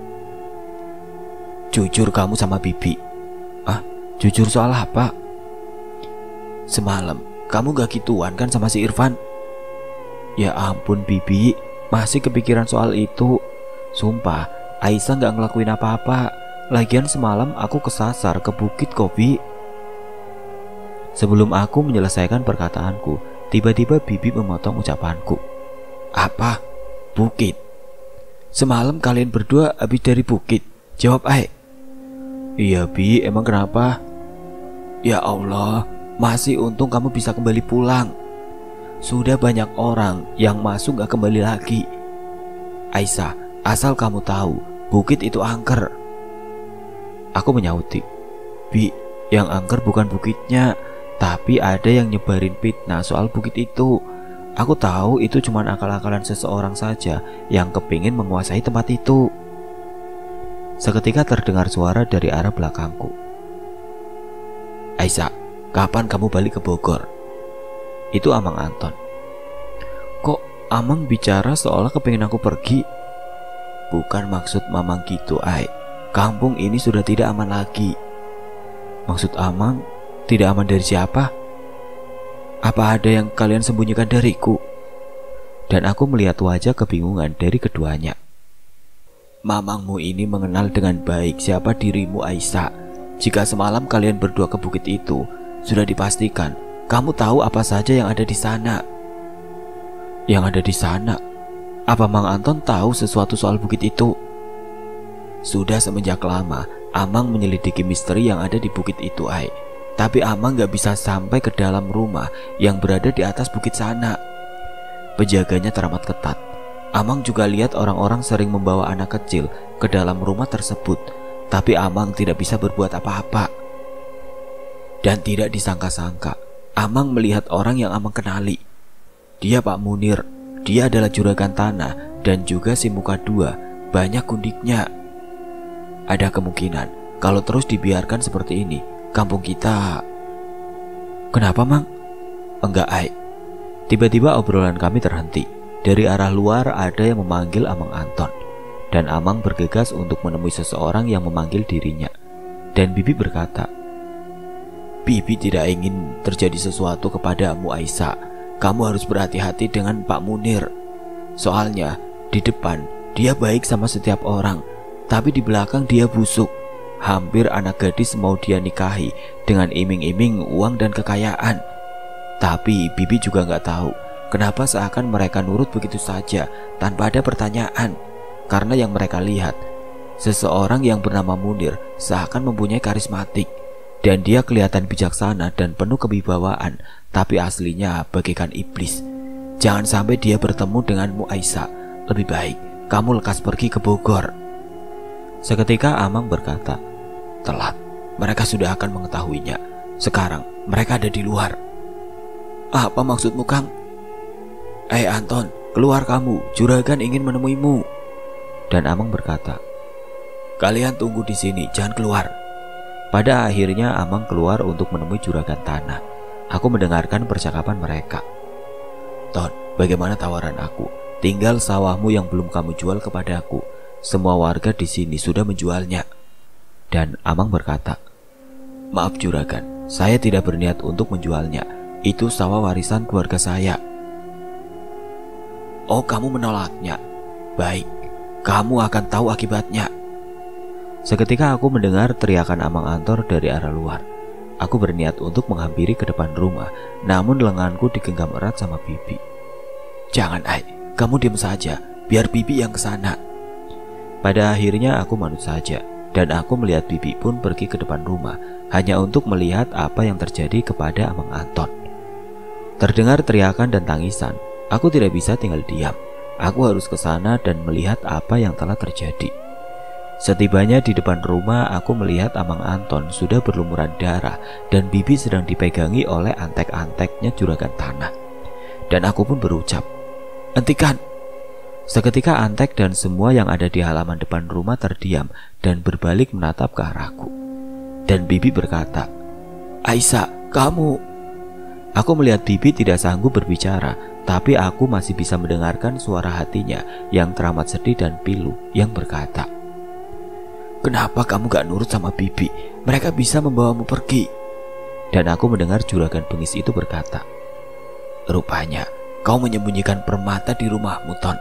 "Jujur kamu sama Bibi." "Ah, jujur soal apa?" "Semalam kamu gak gituan kan sama si Irfan?" "Ya ampun Bibi, masih kepikiran soal itu. Sumpah, Aisyah gak ngelakuin apa-apa. Lagian semalam aku kesasar ke bukit kok, Bi. Sebelum aku menyelesaikan perkataanku, tiba-tiba Bibi memotong ucapanku. Apa? Bukit? Semalam kalian berdua habis dari bukit? Jawab Ai. Iya Bi, emang kenapa? Ya Allah, masih untung kamu bisa kembali pulang. Sudah banyak orang yang masuk gak kembali lagi. Aisyah, asal kamu tahu, bukit itu angker. Aku menyauti, Bi, yang angker bukan bukitnya, tapi ada yang nyebarin fitnah soal bukit itu. Aku tahu itu cuma akal-akalan seseorang saja yang kepingin menguasai tempat itu. Seketika terdengar suara dari arah belakangku. Aisyah, kapan kamu balik ke Bogor? Itu Amang Anton. Kok Amang bicara seolah kepingin aku pergi? Bukan maksud Mamang gitu, Ai. Kampung ini sudah tidak aman lagi. Maksud Amang tidak aman dari siapa? Apa ada yang kalian sembunyikan dariku? Dan aku melihat wajah kebingungan dari keduanya. Mamangmu ini mengenal dengan baik siapa dirimu, Aisyah. Jika semalam kalian berdua ke bukit itu, sudah dipastikan kamu tahu apa saja yang ada di sana. Yang ada di sana? Apa Mang Anton tahu sesuatu soal bukit itu? Sudah semenjak lama Amang menyelidiki misteri yang ada di bukit itu, Ai. Tapi Amang gak bisa sampai ke dalam rumah yang berada di atas bukit sana. Penjaganya teramat ketat. Amang juga lihat orang-orang sering membawa anak kecil ke dalam rumah tersebut. Tapi Amang tidak bisa berbuat apa-apa. Dan tidak disangka-sangka, Amang melihat orang yang Amang kenali. Dia Pak Munir. Dia adalah juragan tanah dan juga si muka dua, banyak gundiknya. Ada kemungkinan kalau terus dibiarkan seperti ini, kampung kita... Kenapa, Mang? Enggak, Ai. Tiba-tiba obrolan kami terhenti. Dari arah luar ada yang memanggil Amang Anton, dan Amang bergegas untuk menemui seseorang yang memanggil dirinya. Dan Bibi berkata, Bibi tidak ingin terjadi sesuatu kepadamu, Aisyah. Kamu harus berhati-hati dengan Pak Munir. Soalnya di depan dia baik sama setiap orang, tapi di belakang dia busuk. Hampir anak gadis mau dia nikahi dengan iming-iming uang dan kekayaan. Tapi Bibi juga gak tahu kenapa seakan mereka nurut begitu saja tanpa ada pertanyaan. Karena yang mereka lihat, seseorang yang bernama Munir seakan mempunyai karismatik. Dan dia kelihatan bijaksana dan penuh kewibawaan, tapi aslinya bagaikan iblis. Jangan sampai dia bertemu denganmu, Aisyah. Lebih baik kamu lekas pergi ke Bogor. Seketika Amang berkata, telat, mereka sudah akan mengetahuinya. Sekarang mereka ada di luar. Apa maksudmu, Kang? Eh Anton, keluar kamu, juragan ingin menemuimu. Dan Amang berkata, kalian tunggu di sini, jangan keluar. Pada akhirnya Amang keluar untuk menemui juragan tanah. Aku mendengarkan percakapan mereka. Ton, bagaimana tawaran aku? Tinggal sawahmu yang belum kamu jual kepadaku. Semua warga di sini sudah menjualnya. Dan Amang berkata, maaf juragan, saya tidak berniat untuk menjualnya. Itu sawah warisan keluarga saya. Oh, kamu menolaknya? Baik, kamu akan tahu akibatnya. Seketika aku mendengar teriakan Amang Anton dari arah luar. Aku berniat untuk menghampiri ke depan rumah, namun lenganku digenggam erat sama Bibi. Jangan, Ai, kamu diam saja, biar Bibi yang kesana. Pada akhirnya aku manut saja, dan aku melihat Bibi pun pergi ke depan rumah, hanya untuk melihat apa yang terjadi kepada Amang Anton. Terdengar teriakan dan tangisan. Aku tidak bisa tinggal diam. Aku harus ke sana dan melihat apa yang telah terjadi. Setibanya di depan rumah, aku melihat Amang Anton sudah berlumuran darah dan Bibi sedang dipegangi oleh antek-anteknya juragan tanah. Dan aku pun berucap, hentikan! Seketika antek dan semua yang ada di halaman depan rumah terdiam dan berbalik menatap ke arahku. Dan Bibi berkata, Aisyah, kamu... Aku melihat Bibi tidak sanggup berbicara, tapi aku masih bisa mendengarkan suara hatinya yang teramat sedih dan pilu yang berkata, kenapa kamu gak nurut sama Bibi? Mereka bisa membawamu pergi. Dan aku mendengar juragan bengis itu berkata, rupanya kau menyembunyikan permata di rumahmu, Ton.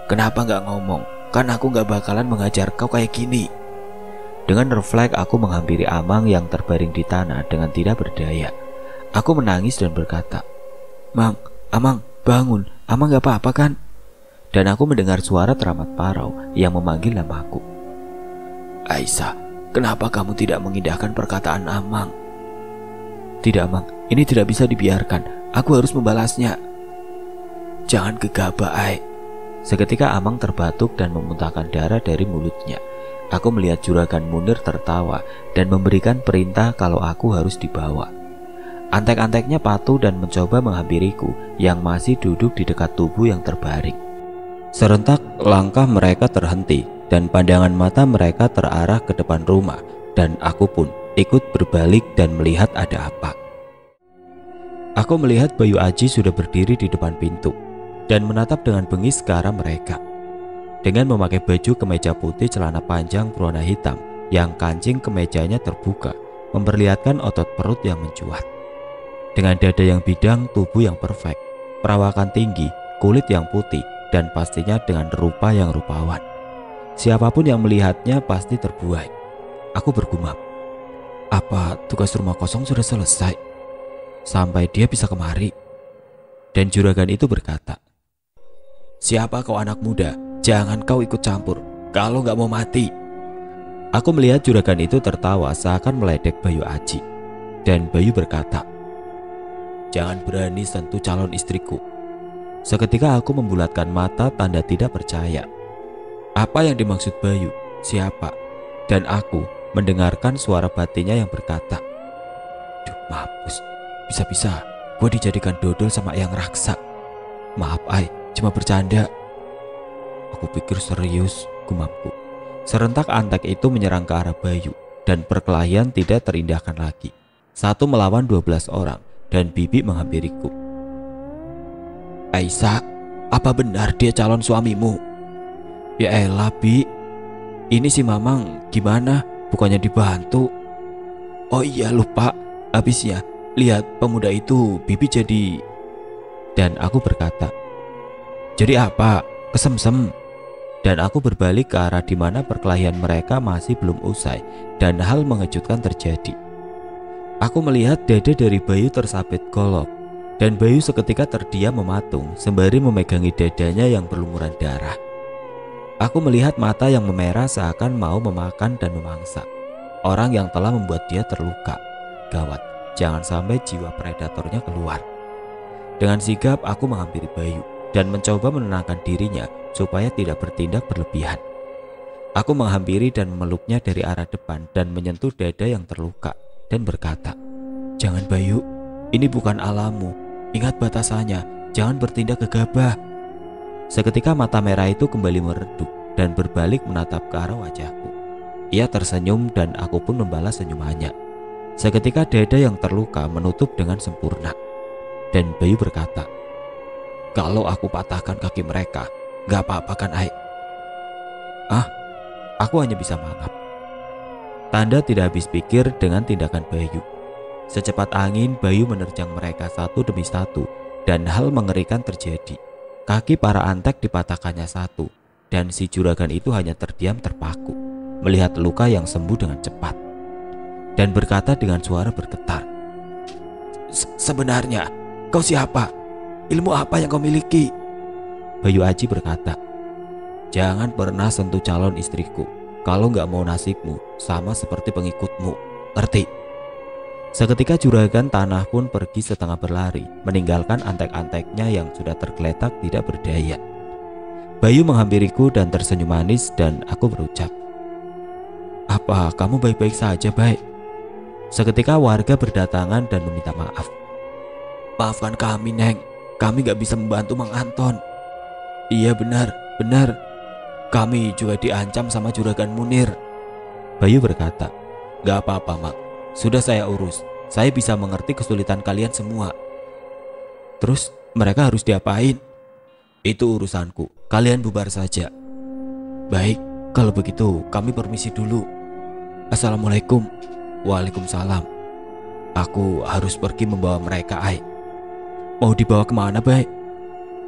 Kenapa nggak ngomong? Kan aku nggak bakalan mengajar kau kayak gini. Dengan refleks aku menghampiri Amang yang terbaring di tanah dengan tidak berdaya. Aku menangis dan berkata, "Mang, Amang, bangun. Amang nggak apa-apa kan?" Dan aku mendengar suara teramat parau yang memanggil namaku. "Aisyah, kenapa kamu tidak mengindahkan perkataan Amang?" "Tidak, Amang, ini tidak bisa dibiarkan. Aku harus membalasnya." "Jangan gegabah, Ai." Seketika Amang terbatuk dan memuntahkan darah dari mulutnya. Aku melihat Juragan Munir tertawa dan memberikan perintah kalau aku harus dibawa. Antek-anteknya patuh dan mencoba menghampiriku yang masih duduk di dekat tubuh yang terbaring. Serentak langkah mereka terhenti dan pandangan mata mereka terarah ke depan rumah, dan aku pun ikut berbalik dan melihat ada apa. Aku melihat Bayu Aji sudah berdiri di depan pintu dan menatap dengan bengis ke arah mereka. Dengan memakai baju kemeja putih celana panjang berwarna hitam yang kancing kemejanya terbuka, memperlihatkan otot perut yang mencuat. Dengan dada yang bidang, tubuh yang perfect, perawakan tinggi, kulit yang putih, dan pastinya dengan rupa yang rupawan. Siapapun yang melihatnya pasti terbuai. Aku bergumam, apa tugas rumah kosong sudah selesai sampai dia bisa kemari? Dan juragan itu berkata, "Siapa kau anak muda? Jangan kau ikut campur, kalau nggak mau mati." Aku melihat juragan itu tertawa seakan meledek Bayu Aji. Dan Bayu berkata, "Jangan berani sentuh calon istriku." Seketika aku membulatkan mata tanda tidak percaya. Apa yang dimaksud Bayu? Siapa? Dan aku mendengarkan suara batinnya yang berkata, "Duh, mampus. Bisa-bisa gue dijadikan dodol sama yang raksa. Maaf, Ai, cuma bercanda." Aku pikir serius, gumamku. Serentak antek itu menyerang ke arah Bayu, dan perkelahian tidak terindahkan lagi. Satu melawan dua belas orang, dan Bibi menghampiriku. "Aisyah, apa benar dia calon suamimu?" "Ya elah, Bi. Ini si Mamang gimana? Bukannya dibantu?" "Oh iya, lupa. Habisnya lihat pemuda itu, Bibi jadi..." Dan aku berkata, "Jadi apa? Kesemsem." Dan aku berbalik ke arah di mana perkelahian mereka masih belum usai dan hal mengejutkan terjadi. Aku melihat dada dari Bayu tersabit golok, dan Bayu seketika terdiam mematung sembari memegangi dadanya yang berlumuran darah. Aku melihat mata yang memerah seakan mau memakan dan memangsa. Orang yang telah membuat dia terluka. Gawat, jangan sampai jiwa predatornya keluar. Dengan sigap aku menghampiri Bayu dan mencoba menenangkan dirinya supaya tidak bertindak berlebihan. Aku menghampiri dan memeluknya dari arah depan dan menyentuh dada yang terluka dan berkata, "Jangan Bayu, ini bukan alammu. Ingat batasannya, jangan bertindak gegabah." Seketika mata merah itu kembali meredup dan berbalik menatap ke arah wajahku. Ia tersenyum dan aku pun membalas senyumannya. Seketika dada yang terluka menutup dengan sempurna. Dan Bayu berkata, "Kalau aku patahkan kaki mereka, gak apa-apa kan, Ai?" Ah, aku hanya bisa mangap. Tanda tidak habis pikir dengan tindakan Bayu. Secepat angin, Bayu menerjang mereka satu demi satu, dan hal mengerikan terjadi. Kaki para antek dipatahkannya satu, dan si juragan itu hanya terdiam terpaku, melihat luka yang sembuh dengan cepat, dan berkata dengan suara bergetar, "Sebenarnya kau siapa? Ilmu apa yang kau miliki?" Bayu Aji berkata, "Jangan pernah sentuh calon istriku. Kalau nggak mau nasibmu sama seperti pengikutmu, ngerti?" Seketika juragan tanah pun pergi setengah berlari, meninggalkan antek-anteknya yang sudah tergeletak tidak berdaya. Bayu menghampiriku dan tersenyum manis, dan aku berucap, "Apa kamu baik-baik saja, Bay?" Seketika warga berdatangan dan meminta maaf. "Maafkan kami, Neng. Kami gak bisa membantu Mang Anton." "Iya benar, benar. Kami juga diancam sama Juragan Munir." Bayu berkata, "Gak apa-apa, Mak. Sudah saya urus. Saya bisa mengerti kesulitan kalian semua." "Terus mereka harus diapain?" "Itu urusanku. Kalian bubar saja." "Baik, kalau begitu kami permisi dulu. Assalamualaikum." "Waalaikumsalam. Aku harus pergi membawa mereka, Ai." "Mau dibawa kemana, Bay?"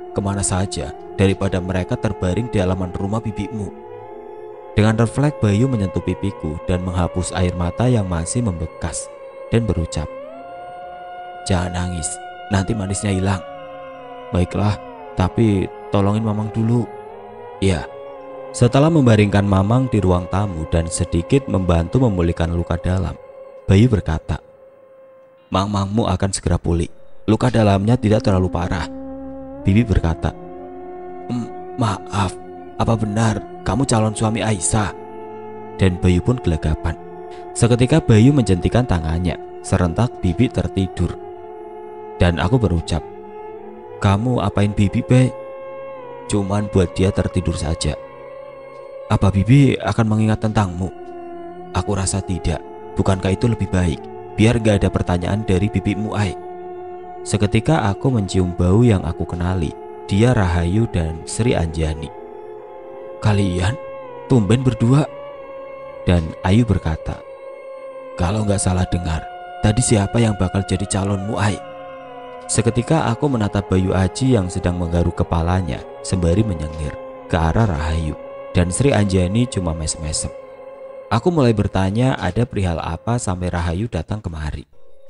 kemana saja daripada mereka terbaring di halaman rumah bibimu. Dengan refleks Bayu menyentuh pipiku dan menghapus air mata yang masih membekas dan berucap, "Jangan nangis, nanti manisnya hilang." "Baiklah, tapi tolongin Mamang dulu." "Ya." Setelah membaringkan Mamang di ruang tamu dan sedikit membantu memulihkan luka dalam, Bayu berkata, "Mamangmu akan segera pulih. Luka dalamnya tidak terlalu parah." Bibi berkata, "M- Maaf, apa benar kamu calon suami Aisyah?" Dan Bayu pun gelagapan. Seketika Bayu menjentikan tangannya, serentak Bibi tertidur. Dan aku berucap, "Kamu apain Bibi, Be?" "Cuman buat dia tertidur saja." "Apa Bibi akan mengingat tentangmu?" "Aku rasa tidak. Bukankah itu lebih baik? Biar gak ada pertanyaan dari bibimu, Ai." Seketika aku mencium bau yang aku kenali. Dia Rahayu dan Sri Anjani. "Kalian tumben berdua?" Dan Ayu berkata, "Kalau gak salah dengar, tadi siapa yang bakal jadi calonmu, Ai?" Seketika aku menatap Bayu Aji yang sedang menggaruk kepalanya sembari menyengir ke arah Rahayu, dan Sri Anjani cuma mes-mesem. Aku mulai bertanya ada perihal apa sampai Rahayu datang kemari.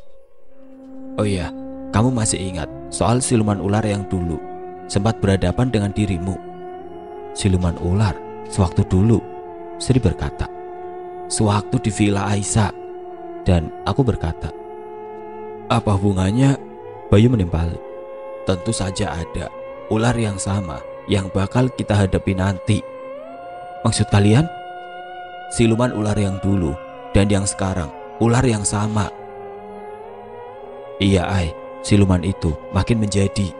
"Oh iya, kamu masih ingat soal siluman ular yang dulu sempat berhadapan dengan dirimu?" "Siluman ular? Sewaktu dulu?" Sri berkata. "Sewaktu di Villa Aisyah." Dan aku berkata, "Apa hubungannya?" Bayu menimpali, "Tentu saja ada. Ular yang sama yang bakal kita hadapi nanti." "Maksud kalian?" "Siluman ular yang dulu dan yang sekarang ular yang sama." "Iya, Ai, siluman itu makin menjadi."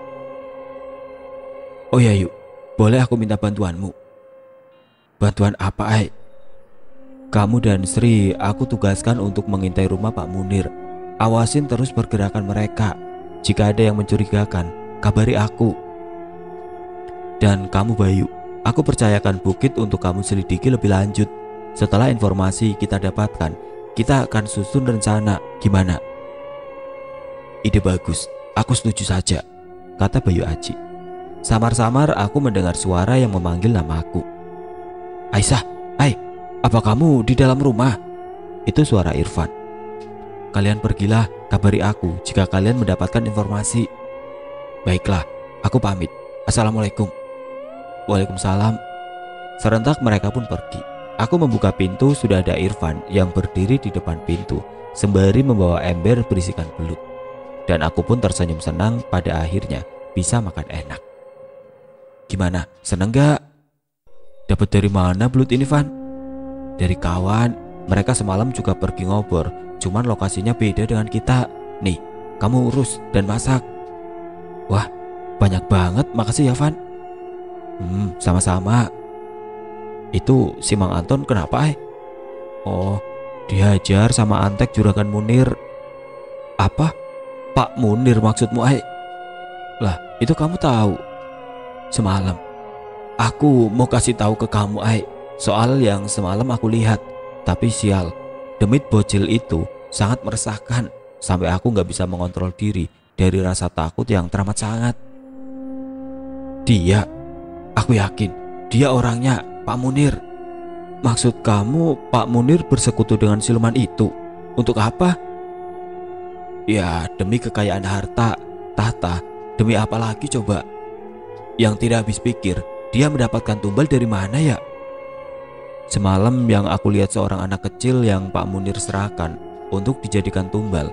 "Oh ya, yuk, boleh aku minta bantuanmu?" "Bantuan apa, Ai?" "Kamu dan Sri aku tugaskan untuk mengintai rumah Pak Munir. Awasin terus pergerakan mereka. Jika ada yang mencurigakan, kabari aku. Dan kamu Bayu, aku percayakan bukit untuk kamu selidiki lebih lanjut. Setelah informasi kita dapatkan, kita akan susun rencana. Gimana?" "Ide bagus, aku setuju saja," kata Bayu Aji. Samar-samar aku mendengar suara yang memanggil namaku. "Aisyah, Ai, apa kamu di dalam rumah?" Itu suara Irfan. "Kalian pergilah, kabari aku jika kalian mendapatkan informasi." "Baiklah, aku pamit. Assalamualaikum." "Waalaikumsalam." Serentak mereka pun pergi. Aku membuka pintu, sudah ada Irfan yang berdiri di depan pintu sembari membawa ember berisikan belut. Dan aku pun tersenyum senang pada akhirnya bisa makan enak. "Gimana, seneng gak?" "Dapat dari mana belut ini, Van?" "Dari kawan. Mereka semalam juga pergi ngobor, cuman lokasinya beda dengan kita. Nih, kamu urus dan masak." "Wah, banyak banget, makasih ya, Van." "Hmm, sama-sama." "Itu si Mang Anton kenapa, Ai?" "Oh, dihajar sama Antek juragan Munir." "Apa? Pak Munir maksudmu, Ai?" "Lah, itu kamu tahu?" "Semalam. Aku mau kasih tahu ke kamu, Ai, soal yang semalam aku lihat. Tapi sial, demit bocil itu sangat meresahkan sampai aku gak bisa mengontrol diri dari rasa takut yang teramat sangat." "Dia? Aku yakin dia orangnya Pak Munir." "Maksud kamu Pak Munir bersekutu dengan siluman itu? Untuk apa?" "Ya, demi kekayaan harta, tahta. Demi apa lagi coba? Yang tidak habis pikir, dia mendapatkan tumbal dari mana ya? Semalam yang aku lihat seorang anak kecil yang Pak Munir serahkan untuk dijadikan tumbal."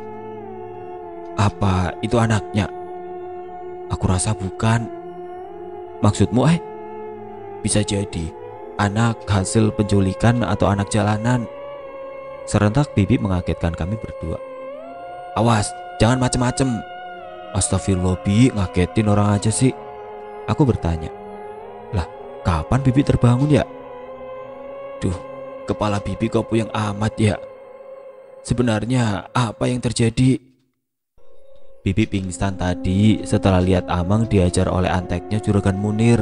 "Apa itu anaknya?" "Aku rasa bukan." "Maksudmu, Ai?" "Bisa jadi anak hasil penculikan atau anak jalanan." Serentak Bibi mengagetkan kami berdua. "Awas, jangan macem-macem." "Astagfirullah, Bi, ngagetin orang aja sih." Aku bertanya, "Lah, kapan Bibi terbangun ya?" "Duh, kepala Bibi kok puyeng amat ya. Sebenarnya apa yang terjadi?" "Bibi pingsan tadi setelah lihat Amang diajar oleh anteknya juragan Munir."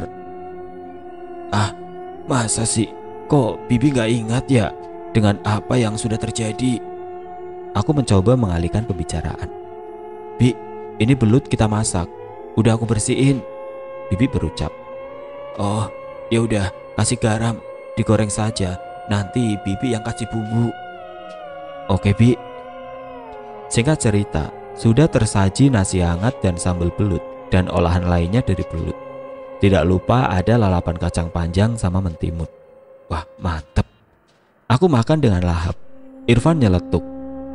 "Ah, masa sih? Kok Bibi gak ingat ya dengan apa yang sudah terjadi?" Aku mencoba mengalihkan pembicaraan. "Bi, ini belut kita masak. Udah aku bersihin." Bibi berucap, "Oh, ya udah, kasih garam, digoreng saja. Nanti Bibi yang kasih bumbu." "Oke, Bi." Singkat cerita, sudah tersaji nasi hangat dan sambal belut dan olahan lainnya dari belut. Tidak lupa ada lalapan kacang panjang sama mentimun. Wah, mantep. Aku makan dengan lahap. Irfan nyeletuk,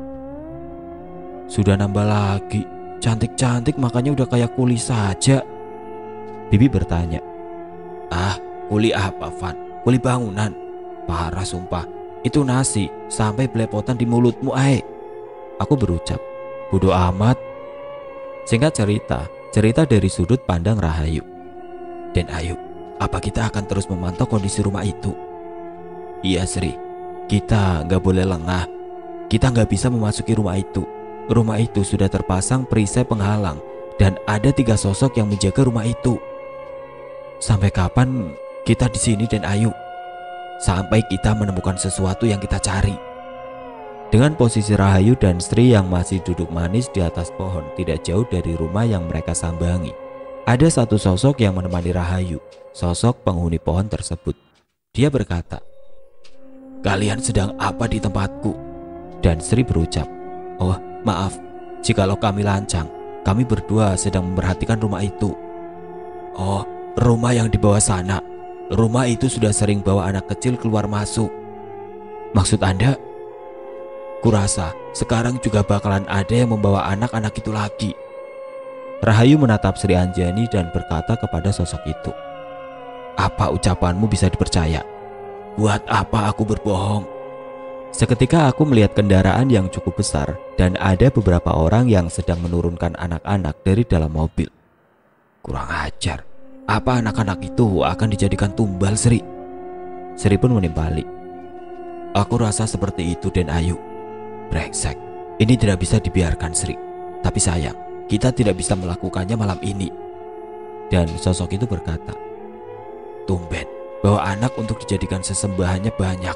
"Sudah nambah lagi. Cantik-cantik makannya udah kayak kuli saja." Bibi bertanya, "Ah, kuli apa, Van? Kuli bangunan? Parah sumpah. Itu nasi sampai belepotan di mulutmu, ae." Aku berucap, "Bodoh amat." Singkat cerita, cerita dari sudut pandang Rahayu. "Dan Ayu, apa kita akan terus memantau kondisi rumah itu?" "Iya, Sri. Kita nggak boleh lengah. Kita nggak bisa memasuki rumah itu. Rumah itu sudah terpasang perisai penghalang dan ada tiga sosok yang menjaga rumah itu. Sampai kapan kita di sini, Dan Ayu? Sampai kita menemukan sesuatu yang kita cari." Dengan posisi Rahayu dan Sri yang masih duduk manis di atas pohon tidak jauh dari rumah yang mereka sambangi, ada satu sosok yang menemani Rahayu, sosok penghuni pohon tersebut. Dia berkata, "Kalian sedang apa di tempatku?" Dan Sri berucap, "Oh, maaf, jikalau kami lancang. Kami berdua sedang memperhatikan rumah itu." "Oh, rumah yang di bawah sana. Rumah itu sudah sering bawa anak kecil keluar masuk." "Maksud Anda?" "Kurasa sekarang juga bakalan ada yang membawa anak-anak itu lagi." Rahayu menatap Sri Anjani dan berkata kepada sosok itu, "Apa ucapanmu bisa dipercaya? Buat apa aku berbohong?" Seketika aku melihat kendaraan yang cukup besar dan ada beberapa orang yang sedang menurunkan anak-anak dari dalam mobil. Kurang ajar. Apa anak-anak itu akan dijadikan tumbal, Sri? Sri pun menimpali. "Aku rasa seperti itu, Den Ayu." "Brengsek. Ini tidak bisa dibiarkan, Sri. Tapi sayang, kita tidak bisa melakukannya malam ini." Dan sosok itu berkata, "Tumben, bawa anak untuk dijadikan sesembahannya banyak."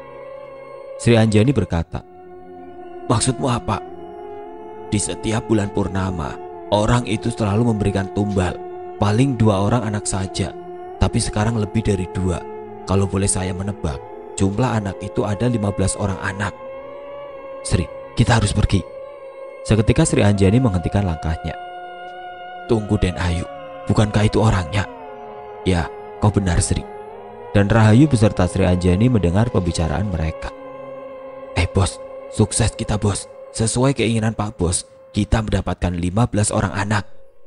Sri Anjani berkata, "Maksudmu apa?" "Di setiap bulan purnama, orang itu selalu memberikan tumbal. Paling dua orang anak saja. Tapi sekarang lebih dari dua. Kalau boleh saya menebak, jumlah anak itu ada lima belas orang anak." "Sri, kita harus pergi." Seketika Sri Anjani menghentikan langkahnya. "Tunggu, Den Ayu. Bukankah itu orangnya?" "Ya, kau benar, Sri." Dan Rahayu beserta Sri Anjani mendengar pembicaraan mereka. "Eh bos, sukses kita bos. Sesuai keinginan Pak Bos, kita mendapatkan lima belas orang anak."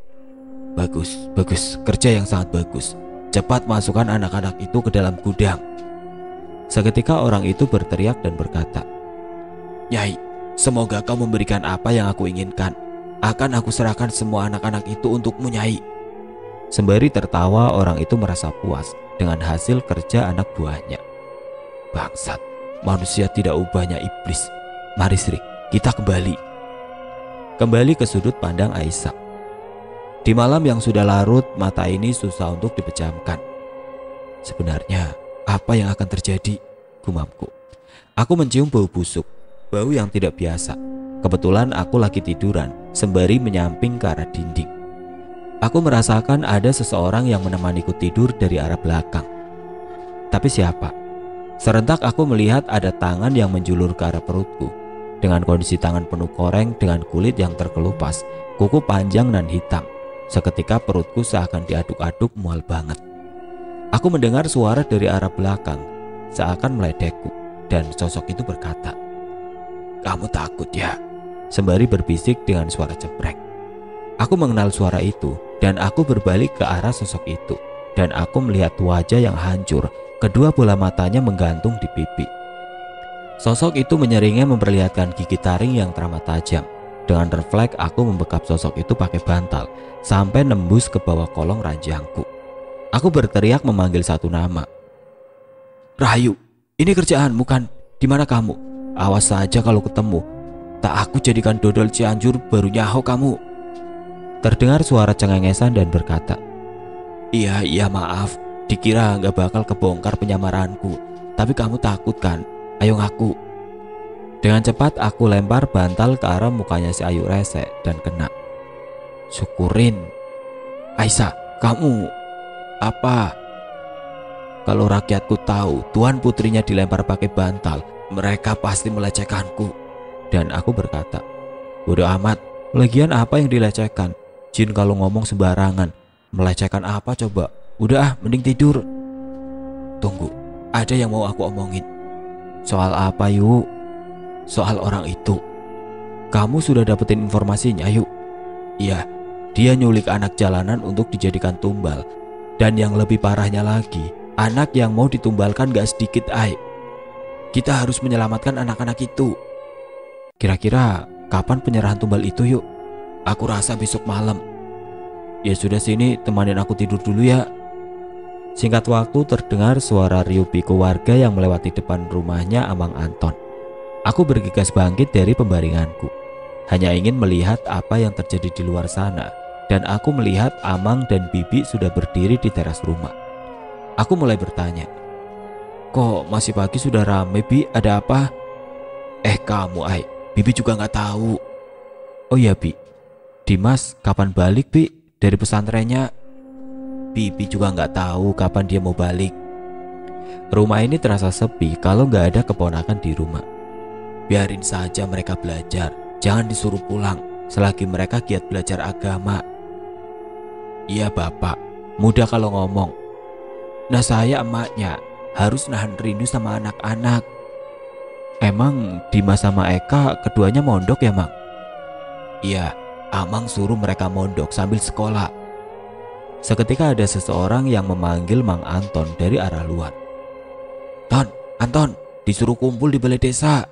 "Bagus, bagus, kerja yang sangat bagus. Cepat masukkan anak-anak itu ke dalam gudang." Seketika orang itu berteriak dan berkata, "Nyai, semoga kau memberikan apa yang aku inginkan. Akan aku serahkan semua anak-anak itu untukmu, Nyai." Sembari tertawa, orang itu merasa puas dengan hasil kerja anak buahnya. Bangsat, manusia tidak ubahnya iblis. Mari Sri, kita kembali. Kembali ke sudut pandang Aisyah. Di malam yang sudah larut, mata ini susah untuk dipejamkan. Sebenarnya, apa yang akan terjadi? Gumamku. Aku mencium bau busuk, bau yang tidak biasa. Kebetulan aku lagi tiduran, sembari menyamping ke arah dinding. Aku merasakan ada seseorang yang menemaniku tidur dari arah belakang. Tapi siapa? Serentak aku melihat ada tangan yang menjulur ke arah perutku. Dengan kondisi tangan penuh koreng dengan kulit yang terkelupas, kuku panjang dan hitam. Seketika perutku seakan diaduk-aduk mual banget. Aku mendengar suara dari arah belakang, seakan meledekku, dan sosok itu berkata, "Kamu takut ya?" Sembari berbisik dengan suara ceprek. Aku mengenal suara itu, dan aku berbalik ke arah sosok itu, dan aku melihat wajah yang hancur, kedua bola matanya menggantung di pipi. Sosok itu menyeringnya memperlihatkan gigi taring yang teramat tajam. Dengan refleks aku membekap sosok itu pakai bantal sampai nembus ke bawah kolong ranjangku. Aku berteriak memanggil satu nama. "Rahayu, ini kerjaanmu kan? Di mana kamu? Awas saja kalau ketemu. Tak aku jadikan dodol Cianjur baru nyaho kamu." Terdengar suara cengengesan dan berkata, "Iya, iya maaf. Dikira nggak bakal kebongkar penyamaranku. Tapi kamu takut kan? Ayo ngaku." Dengan cepat aku lempar bantal ke arah mukanya si Ayu Rese dan kena. "Syukurin." "Aisyah, Kamu apa? Kalau rakyatku tahu tuan putrinya dilempar pakai bantal, mereka pasti melecehkanku. Dan aku berkata, bodoh amat, lagian apa yang dilecehkan? Jin kalau ngomong sembarangan. Melecehkan apa coba? Udah ah, mending tidur. Tunggu, ada yang mau aku omongin. Soal apa yuk? Soal orang itu. Kamu sudah dapetin informasinya yuk? Iya, dia nyulik anak jalanan untuk dijadikan tumbal. Dan yang lebih parahnya lagi, anak yang mau ditumbalkan gak sedikit ay. Kita harus menyelamatkan anak-anak itu. Kira-kira kapan penyerahan tumbal itu yuk? Aku rasa besok malam. Ya sudah sini, temanin aku tidur dulu ya. Singkat waktu terdengar suara riuh pikul warga yang melewati depan rumahnya Amang Anton. Aku bergegas bangkit dari pembaringanku. Hanya ingin melihat apa yang terjadi di luar sana. Dan aku melihat Amang dan Bibi sudah berdiri di teras rumah. Aku mulai bertanya, kok masih pagi sudah rame Bi, ada apa? Eh kamu ay, Bibi juga gak tahu. Oh iya Bi, Dimas kapan balik Bi dari pesantrennya? Bibi juga gak tahu kapan dia mau balik. Rumah ini terasa sepi kalau gak ada keponakan di rumah. Biarin saja mereka belajar, jangan disuruh pulang selagi mereka giat belajar agama. Iya bapak, mudah kalau ngomong. Nah saya emaknya harus nahan rindu sama anak-anak. Emang Dimas sama Eka keduanya mondok ya Mang? Iya, Amang suruh mereka mondok sambil sekolah. Seketika ada seseorang yang memanggil Mang Anton dari arah luar. Ton, Anton, disuruh kumpul di balai desa.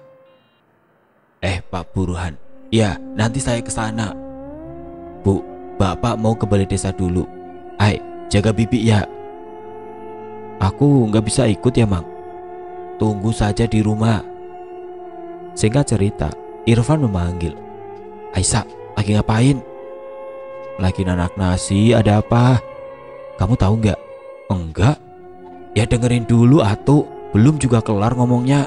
Eh Pak Buruhan, ya nanti saya ke sana. Bu, Bapak mau ke balai desa dulu. Hai, jaga Bibi ya. Aku nggak bisa ikut ya Mang. Tunggu saja di rumah. Singkat cerita, Irfan memanggil. Aisyah, lagi ngapain? Lagi nanak nasi, ada apa? Kamu tahu nggak? Enggak. Ya dengerin dulu atuh, belum juga kelar ngomongnya.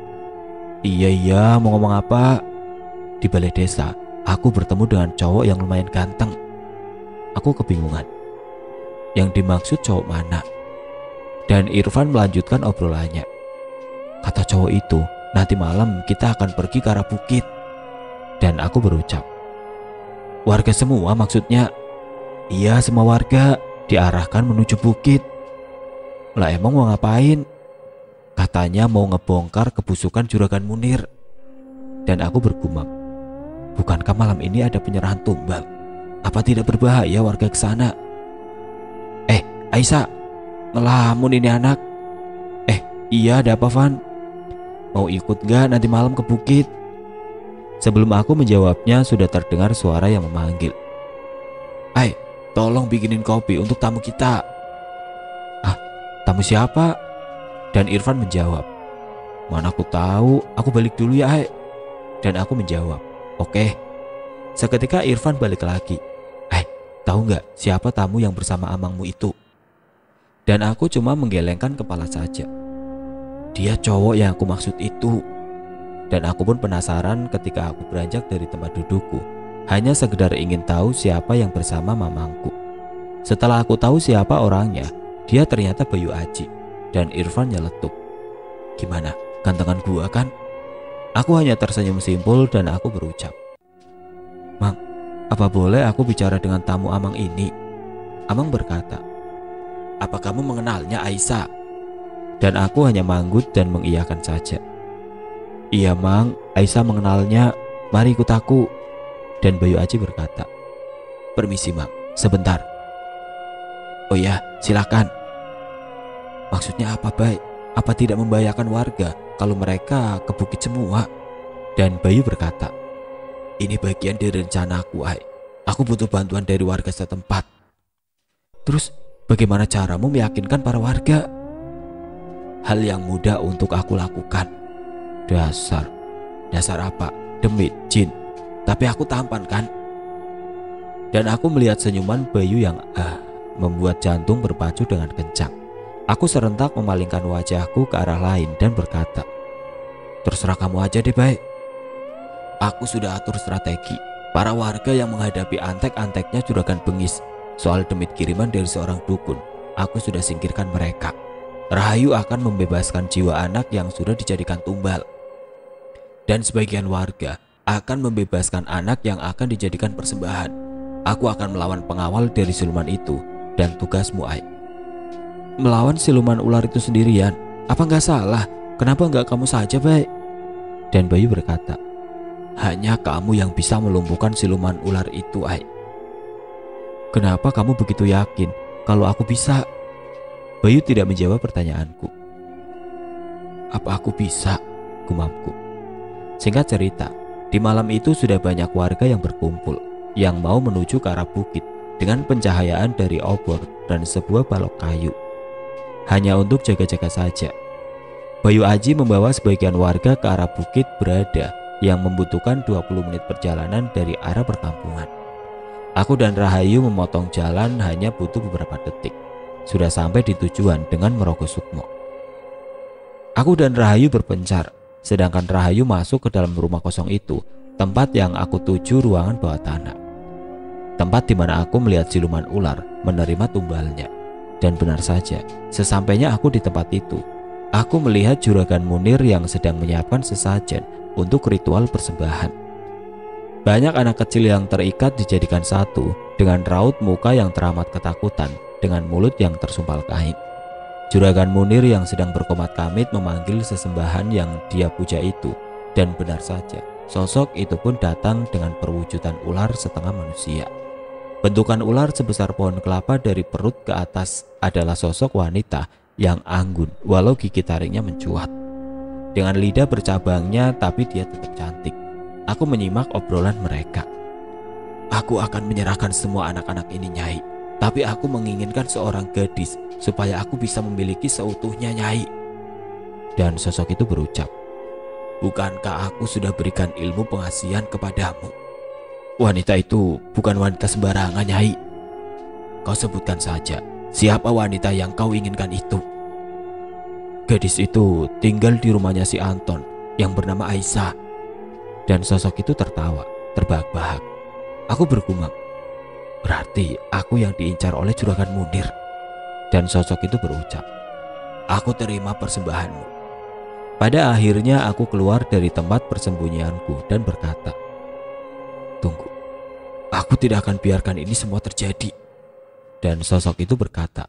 Iya iya, mau ngomong apa? Di balai desa, aku bertemu dengan cowok yang lumayan ganteng. Aku kebingungan. Yang dimaksud cowok mana? Dan Irfan melanjutkan obrolannya. Kata cowok itu, nanti malam kita akan pergi ke arah bukit. Dan aku berucap, warga semua maksudnya? Iya semua warga, diarahkan menuju bukit. Lah emang mau ngapain? Katanya mau ngebongkar kebusukan Juragan Munir. Dan aku bergumam, bukankah malam ini ada penyerahan tumbal? Apa tidak berbahaya warga ke sana? Eh Aisyah, ngelamun ini anak. Eh iya, ada apa Van? Mau ikut gak nanti malam ke bukit? Sebelum aku menjawabnya sudah terdengar suara yang memanggil. Hai, tolong bikinin kopi untuk tamu kita. Ah, tamu siapa? Dan Irfan menjawab, mana aku tahu, aku balik dulu ya hai. Dan aku menjawab, oke. Seketika Irfan balik lagi. Eh, tahu nggak siapa tamu yang bersama amangmu itu? Dan aku cuma menggelengkan kepala saja. Dia cowok yang aku maksud itu. Dan aku pun penasaran ketika aku beranjak dari tempat dudukku, hanya sekedar ingin tahu siapa yang bersama mamangku. Setelah aku tahu siapa orangnya, dia ternyata Bayu Aji. Dan Irfan nyeletuk, gimana, gantengan gua kan? Aku hanya tersenyum simpul dan aku berucap, Mang, apa boleh aku bicara dengan tamu Amang ini? Amang berkata, apa kamu mengenalnya Aisyah? Dan aku hanya manggut dan mengiyakan saja. Iya Mang, Aisyah mengenalnya, mari ikut aku. Dan Bayu Aji berkata, permisi Mang, sebentar. Oh ya, silakan. Maksudnya apa baik? Apa tidak membahayakan warga kalau mereka ke bukit semua? Dan Bayu berkata, ini bagian dari rencanaku ay. Aku butuh bantuan dari warga setempat. Terus bagaimana caramu meyakinkan para warga? Hal yang mudah untuk aku lakukan. Dasar Dasar apa? Demit, jin. Tapi aku tampan kan? Dan aku melihat senyuman Bayu yang ah membuat jantung berpacu dengan kencang. Aku serentak memalingkan wajahku ke arah lain dan berkata, terserah kamu aja deh baik. Aku sudah atur strategi. Para warga yang menghadapi antek-anteknya Juragan Bengis Soal demit kiriman dari seorang dukun, aku sudah singkirkan mereka. Rahayu akan membebaskan jiwa anak yang sudah dijadikan tumbal. Dan sebagian warga akan membebaskan anak yang akan dijadikan persembahan. Aku akan melawan pengawal dari siluman itu. Dan tugasmu, Ai, melawan siluman ular itu sendirian. Apa nggak salah? Kenapa nggak kamu saja, Baik? Dan Bayu berkata, hanya kamu yang bisa melumpuhkan siluman ular itu, Ai. Kenapa kamu begitu yakin kalau aku bisa? Bayu tidak menjawab pertanyaanku. Apa aku bisa? Gumamku. Singkat cerita, di malam itu sudah banyak warga yang berkumpul, yang mau menuju ke arah bukit dengan pencahayaan dari obor dan sebuah balok kayu, hanya untuk jaga-jaga saja. Bayu Aji membawa sebagian warga ke arah bukit berada yang membutuhkan dua puluh menit perjalanan dari arah perkampungan. Aku dan Rahayu memotong jalan hanya butuh beberapa detik. Sudah sampai di tujuan dengan Merogo Sukmo. Aku dan Rahayu berpencar, sedangkan Rahayu masuk ke dalam rumah kosong itu, tempat yang aku tuju ruangan bawah tanah. Tempat di mana aku melihat siluman ular menerima tumbalnya. Dan benar saja, sesampainya aku di tempat itu, aku melihat Juragan Munir yang sedang menyiapkan sesajen untuk ritual persembahan. Banyak anak kecil yang terikat dijadikan satu dengan raut muka yang teramat ketakutan, dengan mulut yang tersumpal kain. Juragan Munir yang sedang berkomat kamit memanggil sesembahan yang dia puja itu. Dan benar saja, sosok itu pun datang dengan perwujudan ular setengah manusia. Bentukan ular sebesar pohon kelapa dari perut ke atas adalah sosok wanita yang anggun walau gigi taringnya mencuat. Dengan lidah bercabangnya tapi dia tetap cantik. Aku menyimak obrolan mereka. Aku akan menyerahkan semua anak-anak ini, Nyai. Tapi aku menginginkan seorang gadis supaya aku bisa memiliki seutuhnya, Nyai. Dan sosok itu berucap, bukankah aku sudah berikan ilmu pengasihan kepadamu? Wanita itu bukan wanita sembarangan, Nyai. Kau sebutkan saja, siapa wanita yang kau inginkan itu? Gadis itu tinggal di rumahnya si Anton yang bernama Aisyah. Dan sosok itu tertawa, terbahak-bahak. Aku bergumam, berarti aku yang diincar oleh Juragan Munir. Dan sosok itu berucap, aku terima persembahanmu. Pada akhirnya aku keluar dari tempat persembunyianku dan berkata, tunggu, aku tidak akan biarkan ini semua terjadi. Dan sosok itu berkata,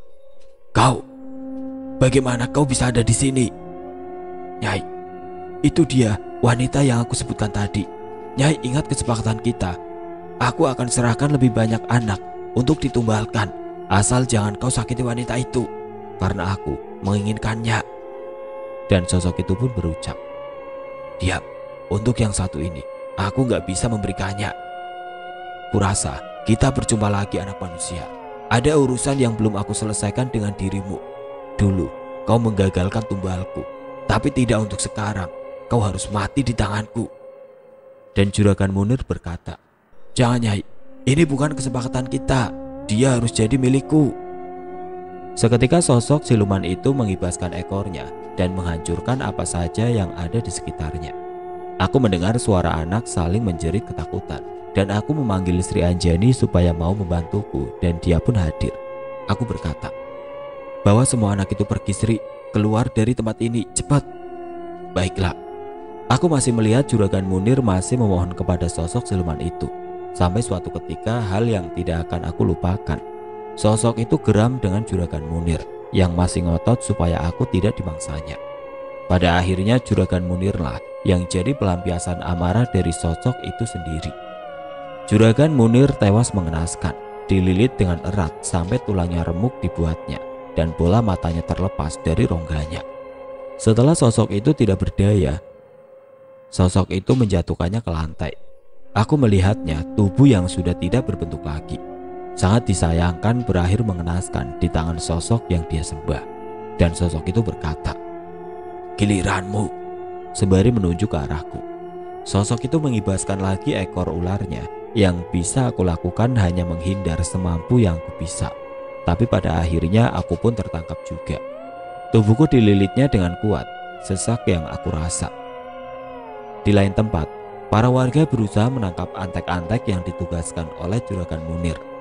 kau, bagaimana kau bisa ada di sini? Nyai, itu dia wanita yang aku sebutkan tadi. Nyai, ingat kesepakatan kita. Aku akan serahkan lebih banyak anak untuk ditumbalkan, asal jangan kau sakiti wanita itu, karena aku menginginkannya. Dan sosok itu pun berucap, diam, untuk yang satu ini aku gak bisa memberikannya. Kurasa kita berjumpa lagi, anak manusia. Ada urusan yang belum aku selesaikan dengan dirimu. Dulu kau menggagalkan tumbalku, tapi tidak untuk sekarang. Kau harus mati di tanganku. Dan Juragan Munir berkata, jangan, Nyai, ini bukan kesepakatan kita. Dia harus jadi milikku. Seketika sosok siluman itu mengibaskan ekornya dan menghancurkan apa saja yang ada di sekitarnya. Aku mendengar suara anak saling menjerit ketakutan, dan aku memanggil Sri Anjani supaya mau membantuku, dan dia pun hadir. Aku berkata, bawa semua anak itu pergi, Sri, keluar dari tempat ini, cepat. Baiklah. Aku masih melihat Juragan Munir masih memohon kepada sosok siluman itu. Sampai suatu ketika hal yang tidak akan aku lupakan. Sosok itu geram dengan Juragan Munir yang masih ngotot supaya aku tidak dimangsanya. Pada akhirnya Juragan Munirlah yang jadi pelampiasan amarah dari sosok itu sendiri. Juragan Munir tewas mengenaskan, dililit dengan erat sampai tulangnya remuk dibuatnya dan bola matanya terlepas dari rongganya. Setelah sosok itu tidak berdaya, sosok itu menjatuhkannya ke lantai. Aku melihatnya, tubuh yang sudah tidak berbentuk lagi. Sangat disayangkan berakhir mengenaskan di tangan sosok yang dia sembah. Dan sosok itu berkata, giliranmu, sembari menunjuk ke arahku. Sosok itu mengibaskan lagi ekor ularnya. Yang bisa aku lakukan hanya menghindar semampu yang aku bisa. Tapi pada akhirnya aku pun tertangkap juga. Tubuhku dililitnya dengan kuat, sesak yang aku rasa. Di lain tempat, para warga berusaha menangkap antek-antek yang ditugaskan oleh Juragan Munir.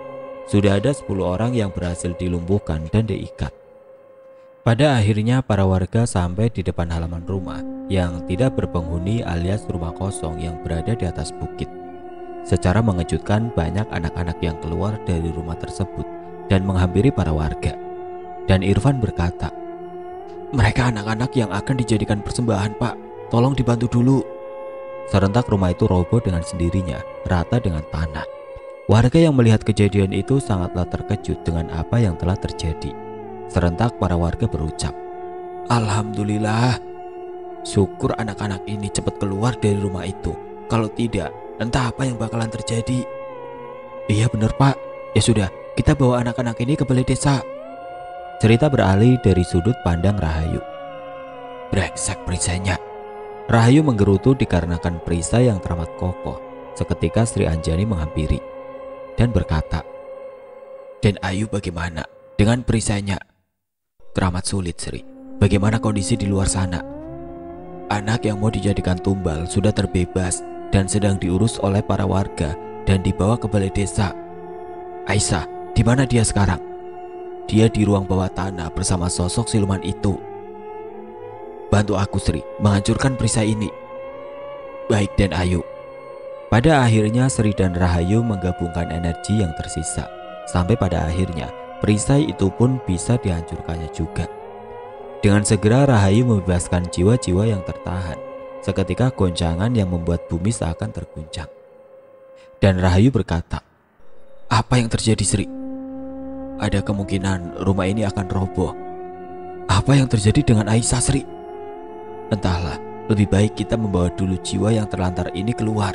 sudah ada sepuluh orang yang berhasil dilumpuhkan dan diikat. Pada akhirnya para warga sampai di depan halaman rumah yang tidak berpenghuni alias rumah kosong yang berada di atas bukit. Secara mengejutkan, banyak anak-anak yang keluar dari rumah tersebut dan menghampiri para warga. Dan Irfan berkata, "Mereka anak-anak yang akan dijadikan persembahan, Pak. Tolong dibantu dulu." Serentak rumah itu roboh dengan sendirinya, rata dengan tanah. Warga yang melihat kejadian itu sangatlah terkejut dengan apa yang telah terjadi. Serentak para warga berucap, "Alhamdulillah, syukur anak-anak ini cepat keluar dari rumah itu. Kalau tidak, entah apa yang bakalan terjadi." "Iya benar, Pak. Ya sudah, kita bawa anak-anak ini ke balai desa." Cerita beralih dari sudut pandang Rahayu. "Brengsek perisainya." Rahayu menggerutu dikarenakan perisai yang teramat kokoh. Seketika Sri Anjani menghampiri dan berkata, "Dan Ayu bagaimana dengan perisainya?" "Teramat sulit, Sri. Bagaimana kondisi di luar sana?" "Anak yang mau dijadikan tumbal sudah terbebas dan sedang diurus oleh para warga dan dibawa ke balai desa." "Aisyah, di mana dia sekarang?" "Dia di ruang bawah tanah bersama sosok siluman itu." "Bantu aku, Sri, menghancurkan perisai ini." "Baik, Dan Ayu." Pada akhirnya Sri dan Rahayu menggabungkan energi yang tersisa. Sampai pada akhirnya perisai itu pun bisa dihancurkannya juga. Dengan segera Rahayu membebaskan jiwa-jiwa yang tertahan. Seketika goncangan yang membuat bumi seakan terguncang. Dan Rahayu berkata, "Apa yang terjadi, Sri?" "Ada kemungkinan rumah ini akan roboh." "Apa yang terjadi dengan Aisyah, Sri?" "Entahlah, lebih baik kita membawa dulu jiwa yang terlantar ini keluar."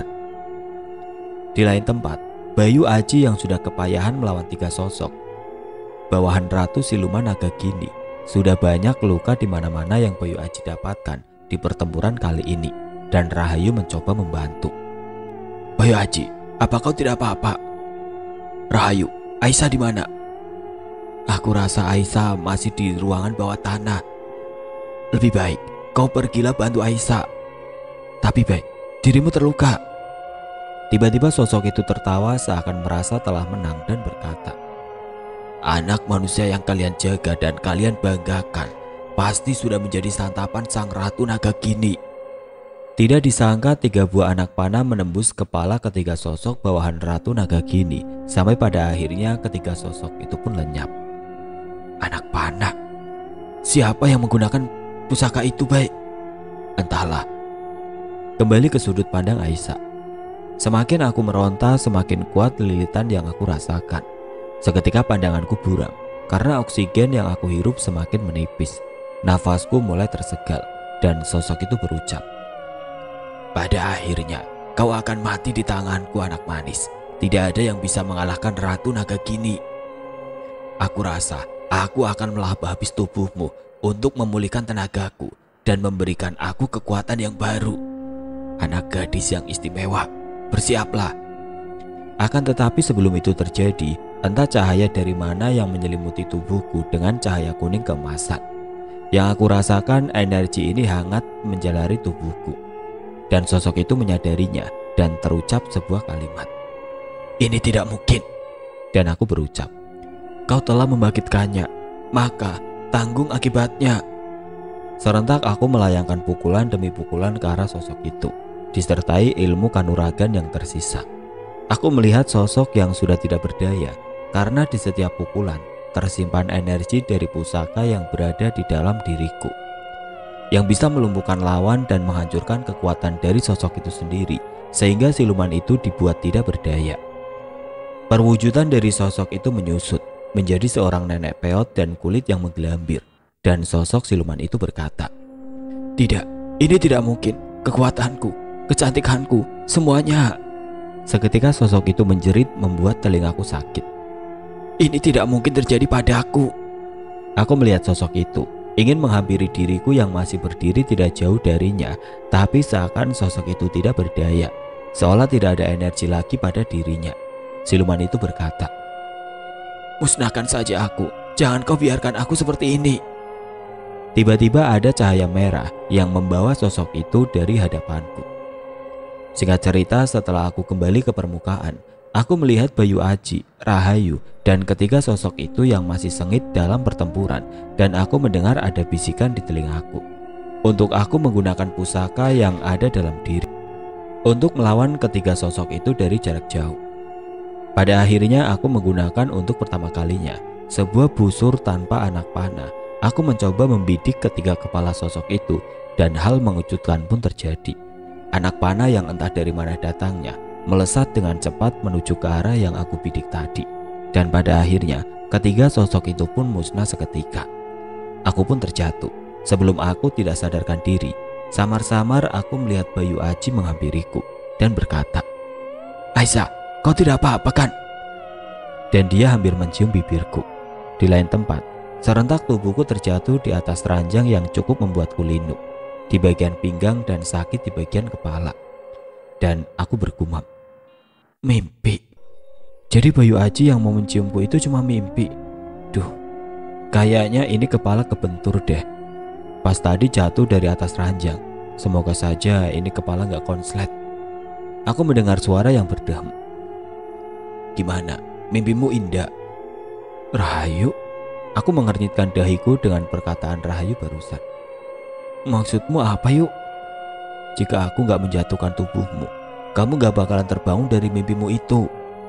Di lain tempat, Bayu Aji yang sudah kepayahan melawan tiga sosok bawahan Ratu Siluman Nagagini, sudah banyak luka di mana-mana yang Bayu Aji dapatkan di pertempuran kali ini, dan Rahayu mencoba membantu. "Bayu Aji, apa kau tidak apa-apa?" "Rahayu, Aisyah di mana?" "Aku rasa Aisyah masih di ruangan bawah tanah." "Lebih baik kau pergilah bantu Aisyah." "Tapi baik, dirimu terluka." Tiba-tiba sosok itu tertawa seakan merasa telah menang dan berkata, "Anak manusia yang kalian jaga dan kalian banggakan pasti sudah menjadi santapan sang Ratu Nagagini." Tidak disangka tiga buah anak panah menembus kepala ketiga sosok bawahan Ratu Nagagini, sampai pada akhirnya ketiga sosok itu pun lenyap. "Anak panah? Siapa yang menggunakan pusaka itu, baik?" "Entahlah." Kembali ke sudut pandang Aisyah. Semakin aku meronta, semakin kuat lilitan yang aku rasakan. Seketika pandanganku buram, karena oksigen yang aku hirup semakin menipis. Nafasku mulai tersegal, dan sosok itu berucap, "Pada akhirnya, kau akan mati di tanganku, anak manis. Tidak ada yang bisa mengalahkan Ratu Nagagini. Aku rasa aku akan melahap habis tubuhmu untuk memulihkan tenagaku dan memberikan aku kekuatan yang baru. Anak gadis yang istimewa, bersiaplah." Akan tetapi sebelum itu terjadi, entah cahaya dari mana yang menyelimuti tubuhku dengan cahaya kuning keemasan. Yang aku rasakan energi ini hangat menjalari tubuhku. Dan sosok itu menyadarinya dan terucap sebuah kalimat, "Ini tidak mungkin." Dan aku berucap, "Kau telah membangkitkannya, maka tanggung akibatnya." Serentak aku melayangkan pukulan demi pukulan ke arah sosok itu, disertai ilmu kanuragan yang tersisa. Aku melihat sosok yang sudah tidak berdaya, karena di setiap pukulan tersimpan energi dari pusaka yang berada di dalam diriku, yang bisa melumpuhkan lawan dan menghancurkan kekuatan dari sosok itu sendiri, sehingga siluman itu dibuat tidak berdaya. Perwujudan dari sosok itu menyusut menjadi seorang nenek peot dan kulit yang menggelambir, dan sosok siluman itu berkata, "Tidak, ini tidak mungkin. Kekuatanku, kecantikanku, semuanya." Seketika sosok itu menjerit membuat telingaku sakit. "Ini tidak mungkin terjadi padaku." Aku melihat sosok itu ingin menghampiri diriku yang masih berdiri tidak jauh darinya, tapi seakan sosok itu tidak berdaya, seolah tidak ada energi lagi pada dirinya. Siluman itu berkata, "Musnahkan saja aku, jangan kau biarkan aku seperti ini." Tiba-tiba ada cahaya merah yang membawa sosok itu dari hadapanku. Singkat cerita, setelah aku kembali ke permukaan, Aku melihat Bayu Aji, Rahayu, dan ketiga sosok itu yang masih sengit dalam pertempuran, dan aku mendengar ada bisikan di telingaku untuk aku menggunakan pusaka yang ada dalam diri untuk melawan ketiga sosok itu dari jarak jauh. Pada akhirnya aku menggunakan untuk pertama kalinya sebuah busur tanpa anak panah. Aku mencoba membidik ketiga kepala sosok itu, dan hal mengejutkan pun terjadi. Anak panah yang entah dari mana datangnya melesat dengan cepat menuju ke arah yang aku bidik tadi, dan pada akhirnya ketiga sosok itu pun musnah seketika. Aku pun terjatuh. Sebelum aku tidak sadarkan diri, samar-samar aku melihat Bayu Aji menghampiriku dan berkata, "Aisyah, kau tidak apa-apa kan?" Dan dia hampir mencium bibirku. Di lain tempat, serentak tubuhku terjatuh di atas ranjang yang cukup membuatku linu di bagian pinggang dan sakit di bagian kepala. Dan aku bergumam, "Mimpi. Jadi Bayu Aji yang mau menciumku itu cuma mimpi. Duh, kayaknya ini kepala kebentur deh. Pas tadi jatuh dari atas ranjang. Semoga saja ini kepala gak konslet." Aku mendengar suara yang berdeham. "Gimana? Mimpimu indah?" "Rahayu?" Aku mengernyitkan dahiku dengan perkataan Rahayu barusan. "Maksudmu apa yuk? Jika aku gak menjatuhkan tubuhmu, kamu gak bakalan terbangun dari mimpimu itu.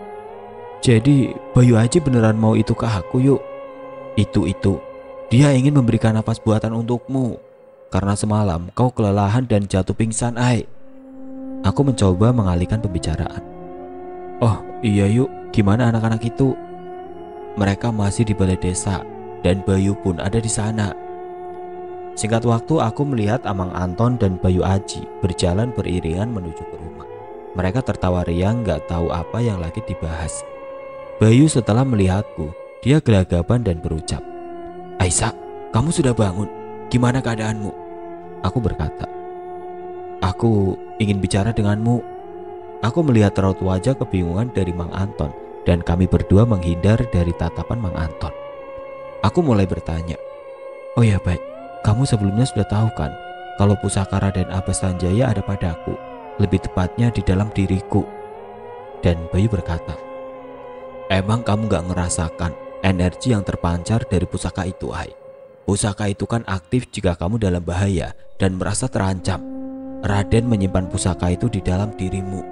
Jadi Bayu Aji beneran mau itu ke aku yuk?" Itu-itu Dia ingin memberikan nafas buatan untukmu karena semalam kau kelelahan dan jatuh pingsan, Ai. Aku mencoba mengalihkan pembicaraan. "Oh iya yuk, gimana anak-anak itu?" "Mereka masih di balai desa dan Bayu pun ada di sana." Singkat waktu aku melihat Amang Anton dan Bayu Aji berjalan beriringan menuju ke rumah. Mereka tertawa riang gak tahu apa yang lagi dibahas. Bayu setelah melihatku, dia gelagapan dan berucap, "Aisyah, kamu sudah bangun? Gimana keadaanmu?" Aku berkata, "Aku ingin bicara denganmu." Aku melihat raut wajah kebingungan dari Mang Anton, dan kami berdua menghindar dari tatapan Mang Anton. Aku mulai bertanya, "Oh ya baik, kamu sebelumnya sudah tahu kan kalau pusaka Raden Abbas Sanjaya ada padaku, lebih tepatnya di dalam diriku." Dan Bayu berkata, "Emang kamu gak ngerasakan energi yang terpancar dari pusaka itu, Ai? Pusaka itu kan aktif jika kamu dalam bahaya dan merasa terancam. Raden menyimpan pusaka itu di dalam dirimu.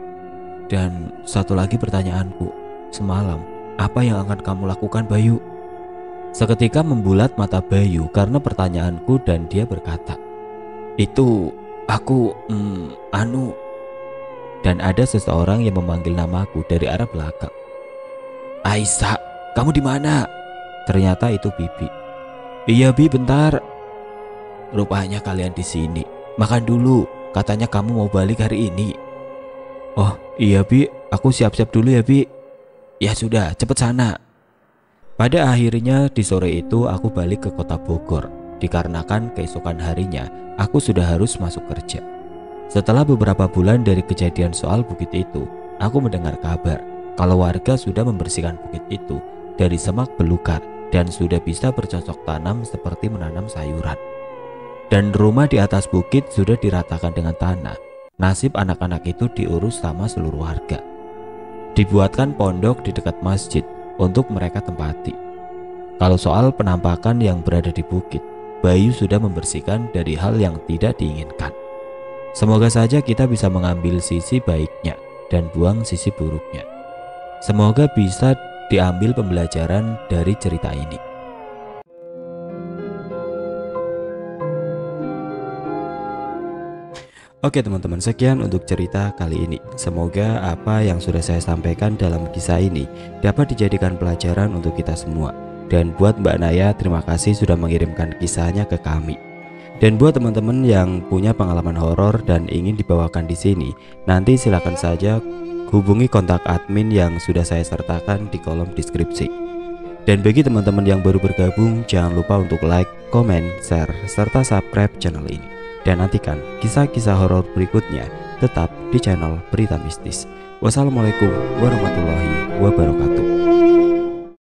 Dan satu lagi pertanyaanku, semalam apa yang akan kamu lakukan, Bayu?" Seketika membulat mata Bayu karena pertanyaanku, dan dia berkata, "Itu aku, hmm, anu." Dan ada seseorang yang memanggil namaku dari arah belakang. "Aisyah, kamu di mana?" Ternyata itu Bibi. "Iya Bi, bentar." "Rupanya kalian di sini. Makan dulu. Katanya kamu mau balik hari ini." "Oh iya Bi, aku siap-siap dulu ya Bi." "Ya sudah, cepet sana." Pada akhirnya di sore itu aku balik ke kota Bogor, dikarenakan keesokan harinya aku sudah harus masuk kerja. Setelah beberapa bulan dari kejadian soal bukit itu, aku mendengar kabar kalau warga sudah membersihkan bukit itu dari semak belukar dan sudah bisa bercocok tanam seperti menanam sayuran. Dan rumah di atas bukit sudah diratakan dengan tanah. Nasib anak-anak itu diurus sama seluruh warga. Dibuatkan pondok di dekat masjid untuk mereka tempati. Kalau soal penampakan yang berada di bukit, Bayu sudah membersihkan dari hal yang tidak diinginkan. Semoga saja kita bisa mengambil sisi baiknya dan buang sisi buruknya. Semoga bisa diambil pembelajaran dari cerita ini. Oke teman-teman, sekian untuk cerita kali ini. Semoga apa yang sudah saya sampaikan dalam kisah ini dapat dijadikan pelajaran untuk kita semua. Dan buat Mbak Naya, terima kasih sudah mengirimkan kisahnya ke kami. Dan buat teman-teman yang punya pengalaman horor dan ingin dibawakan di sini, nanti silakan saja hubungi kontak admin yang sudah saya sertakan di kolom deskripsi. Dan bagi teman-teman yang baru bergabung, jangan lupa untuk like, komen, share, serta subscribe channel ini. Dan nantikan kisah-kisah horor berikutnya tetap di channel Berita Mistis. Wassalamualaikum warahmatullahi wabarakatuh.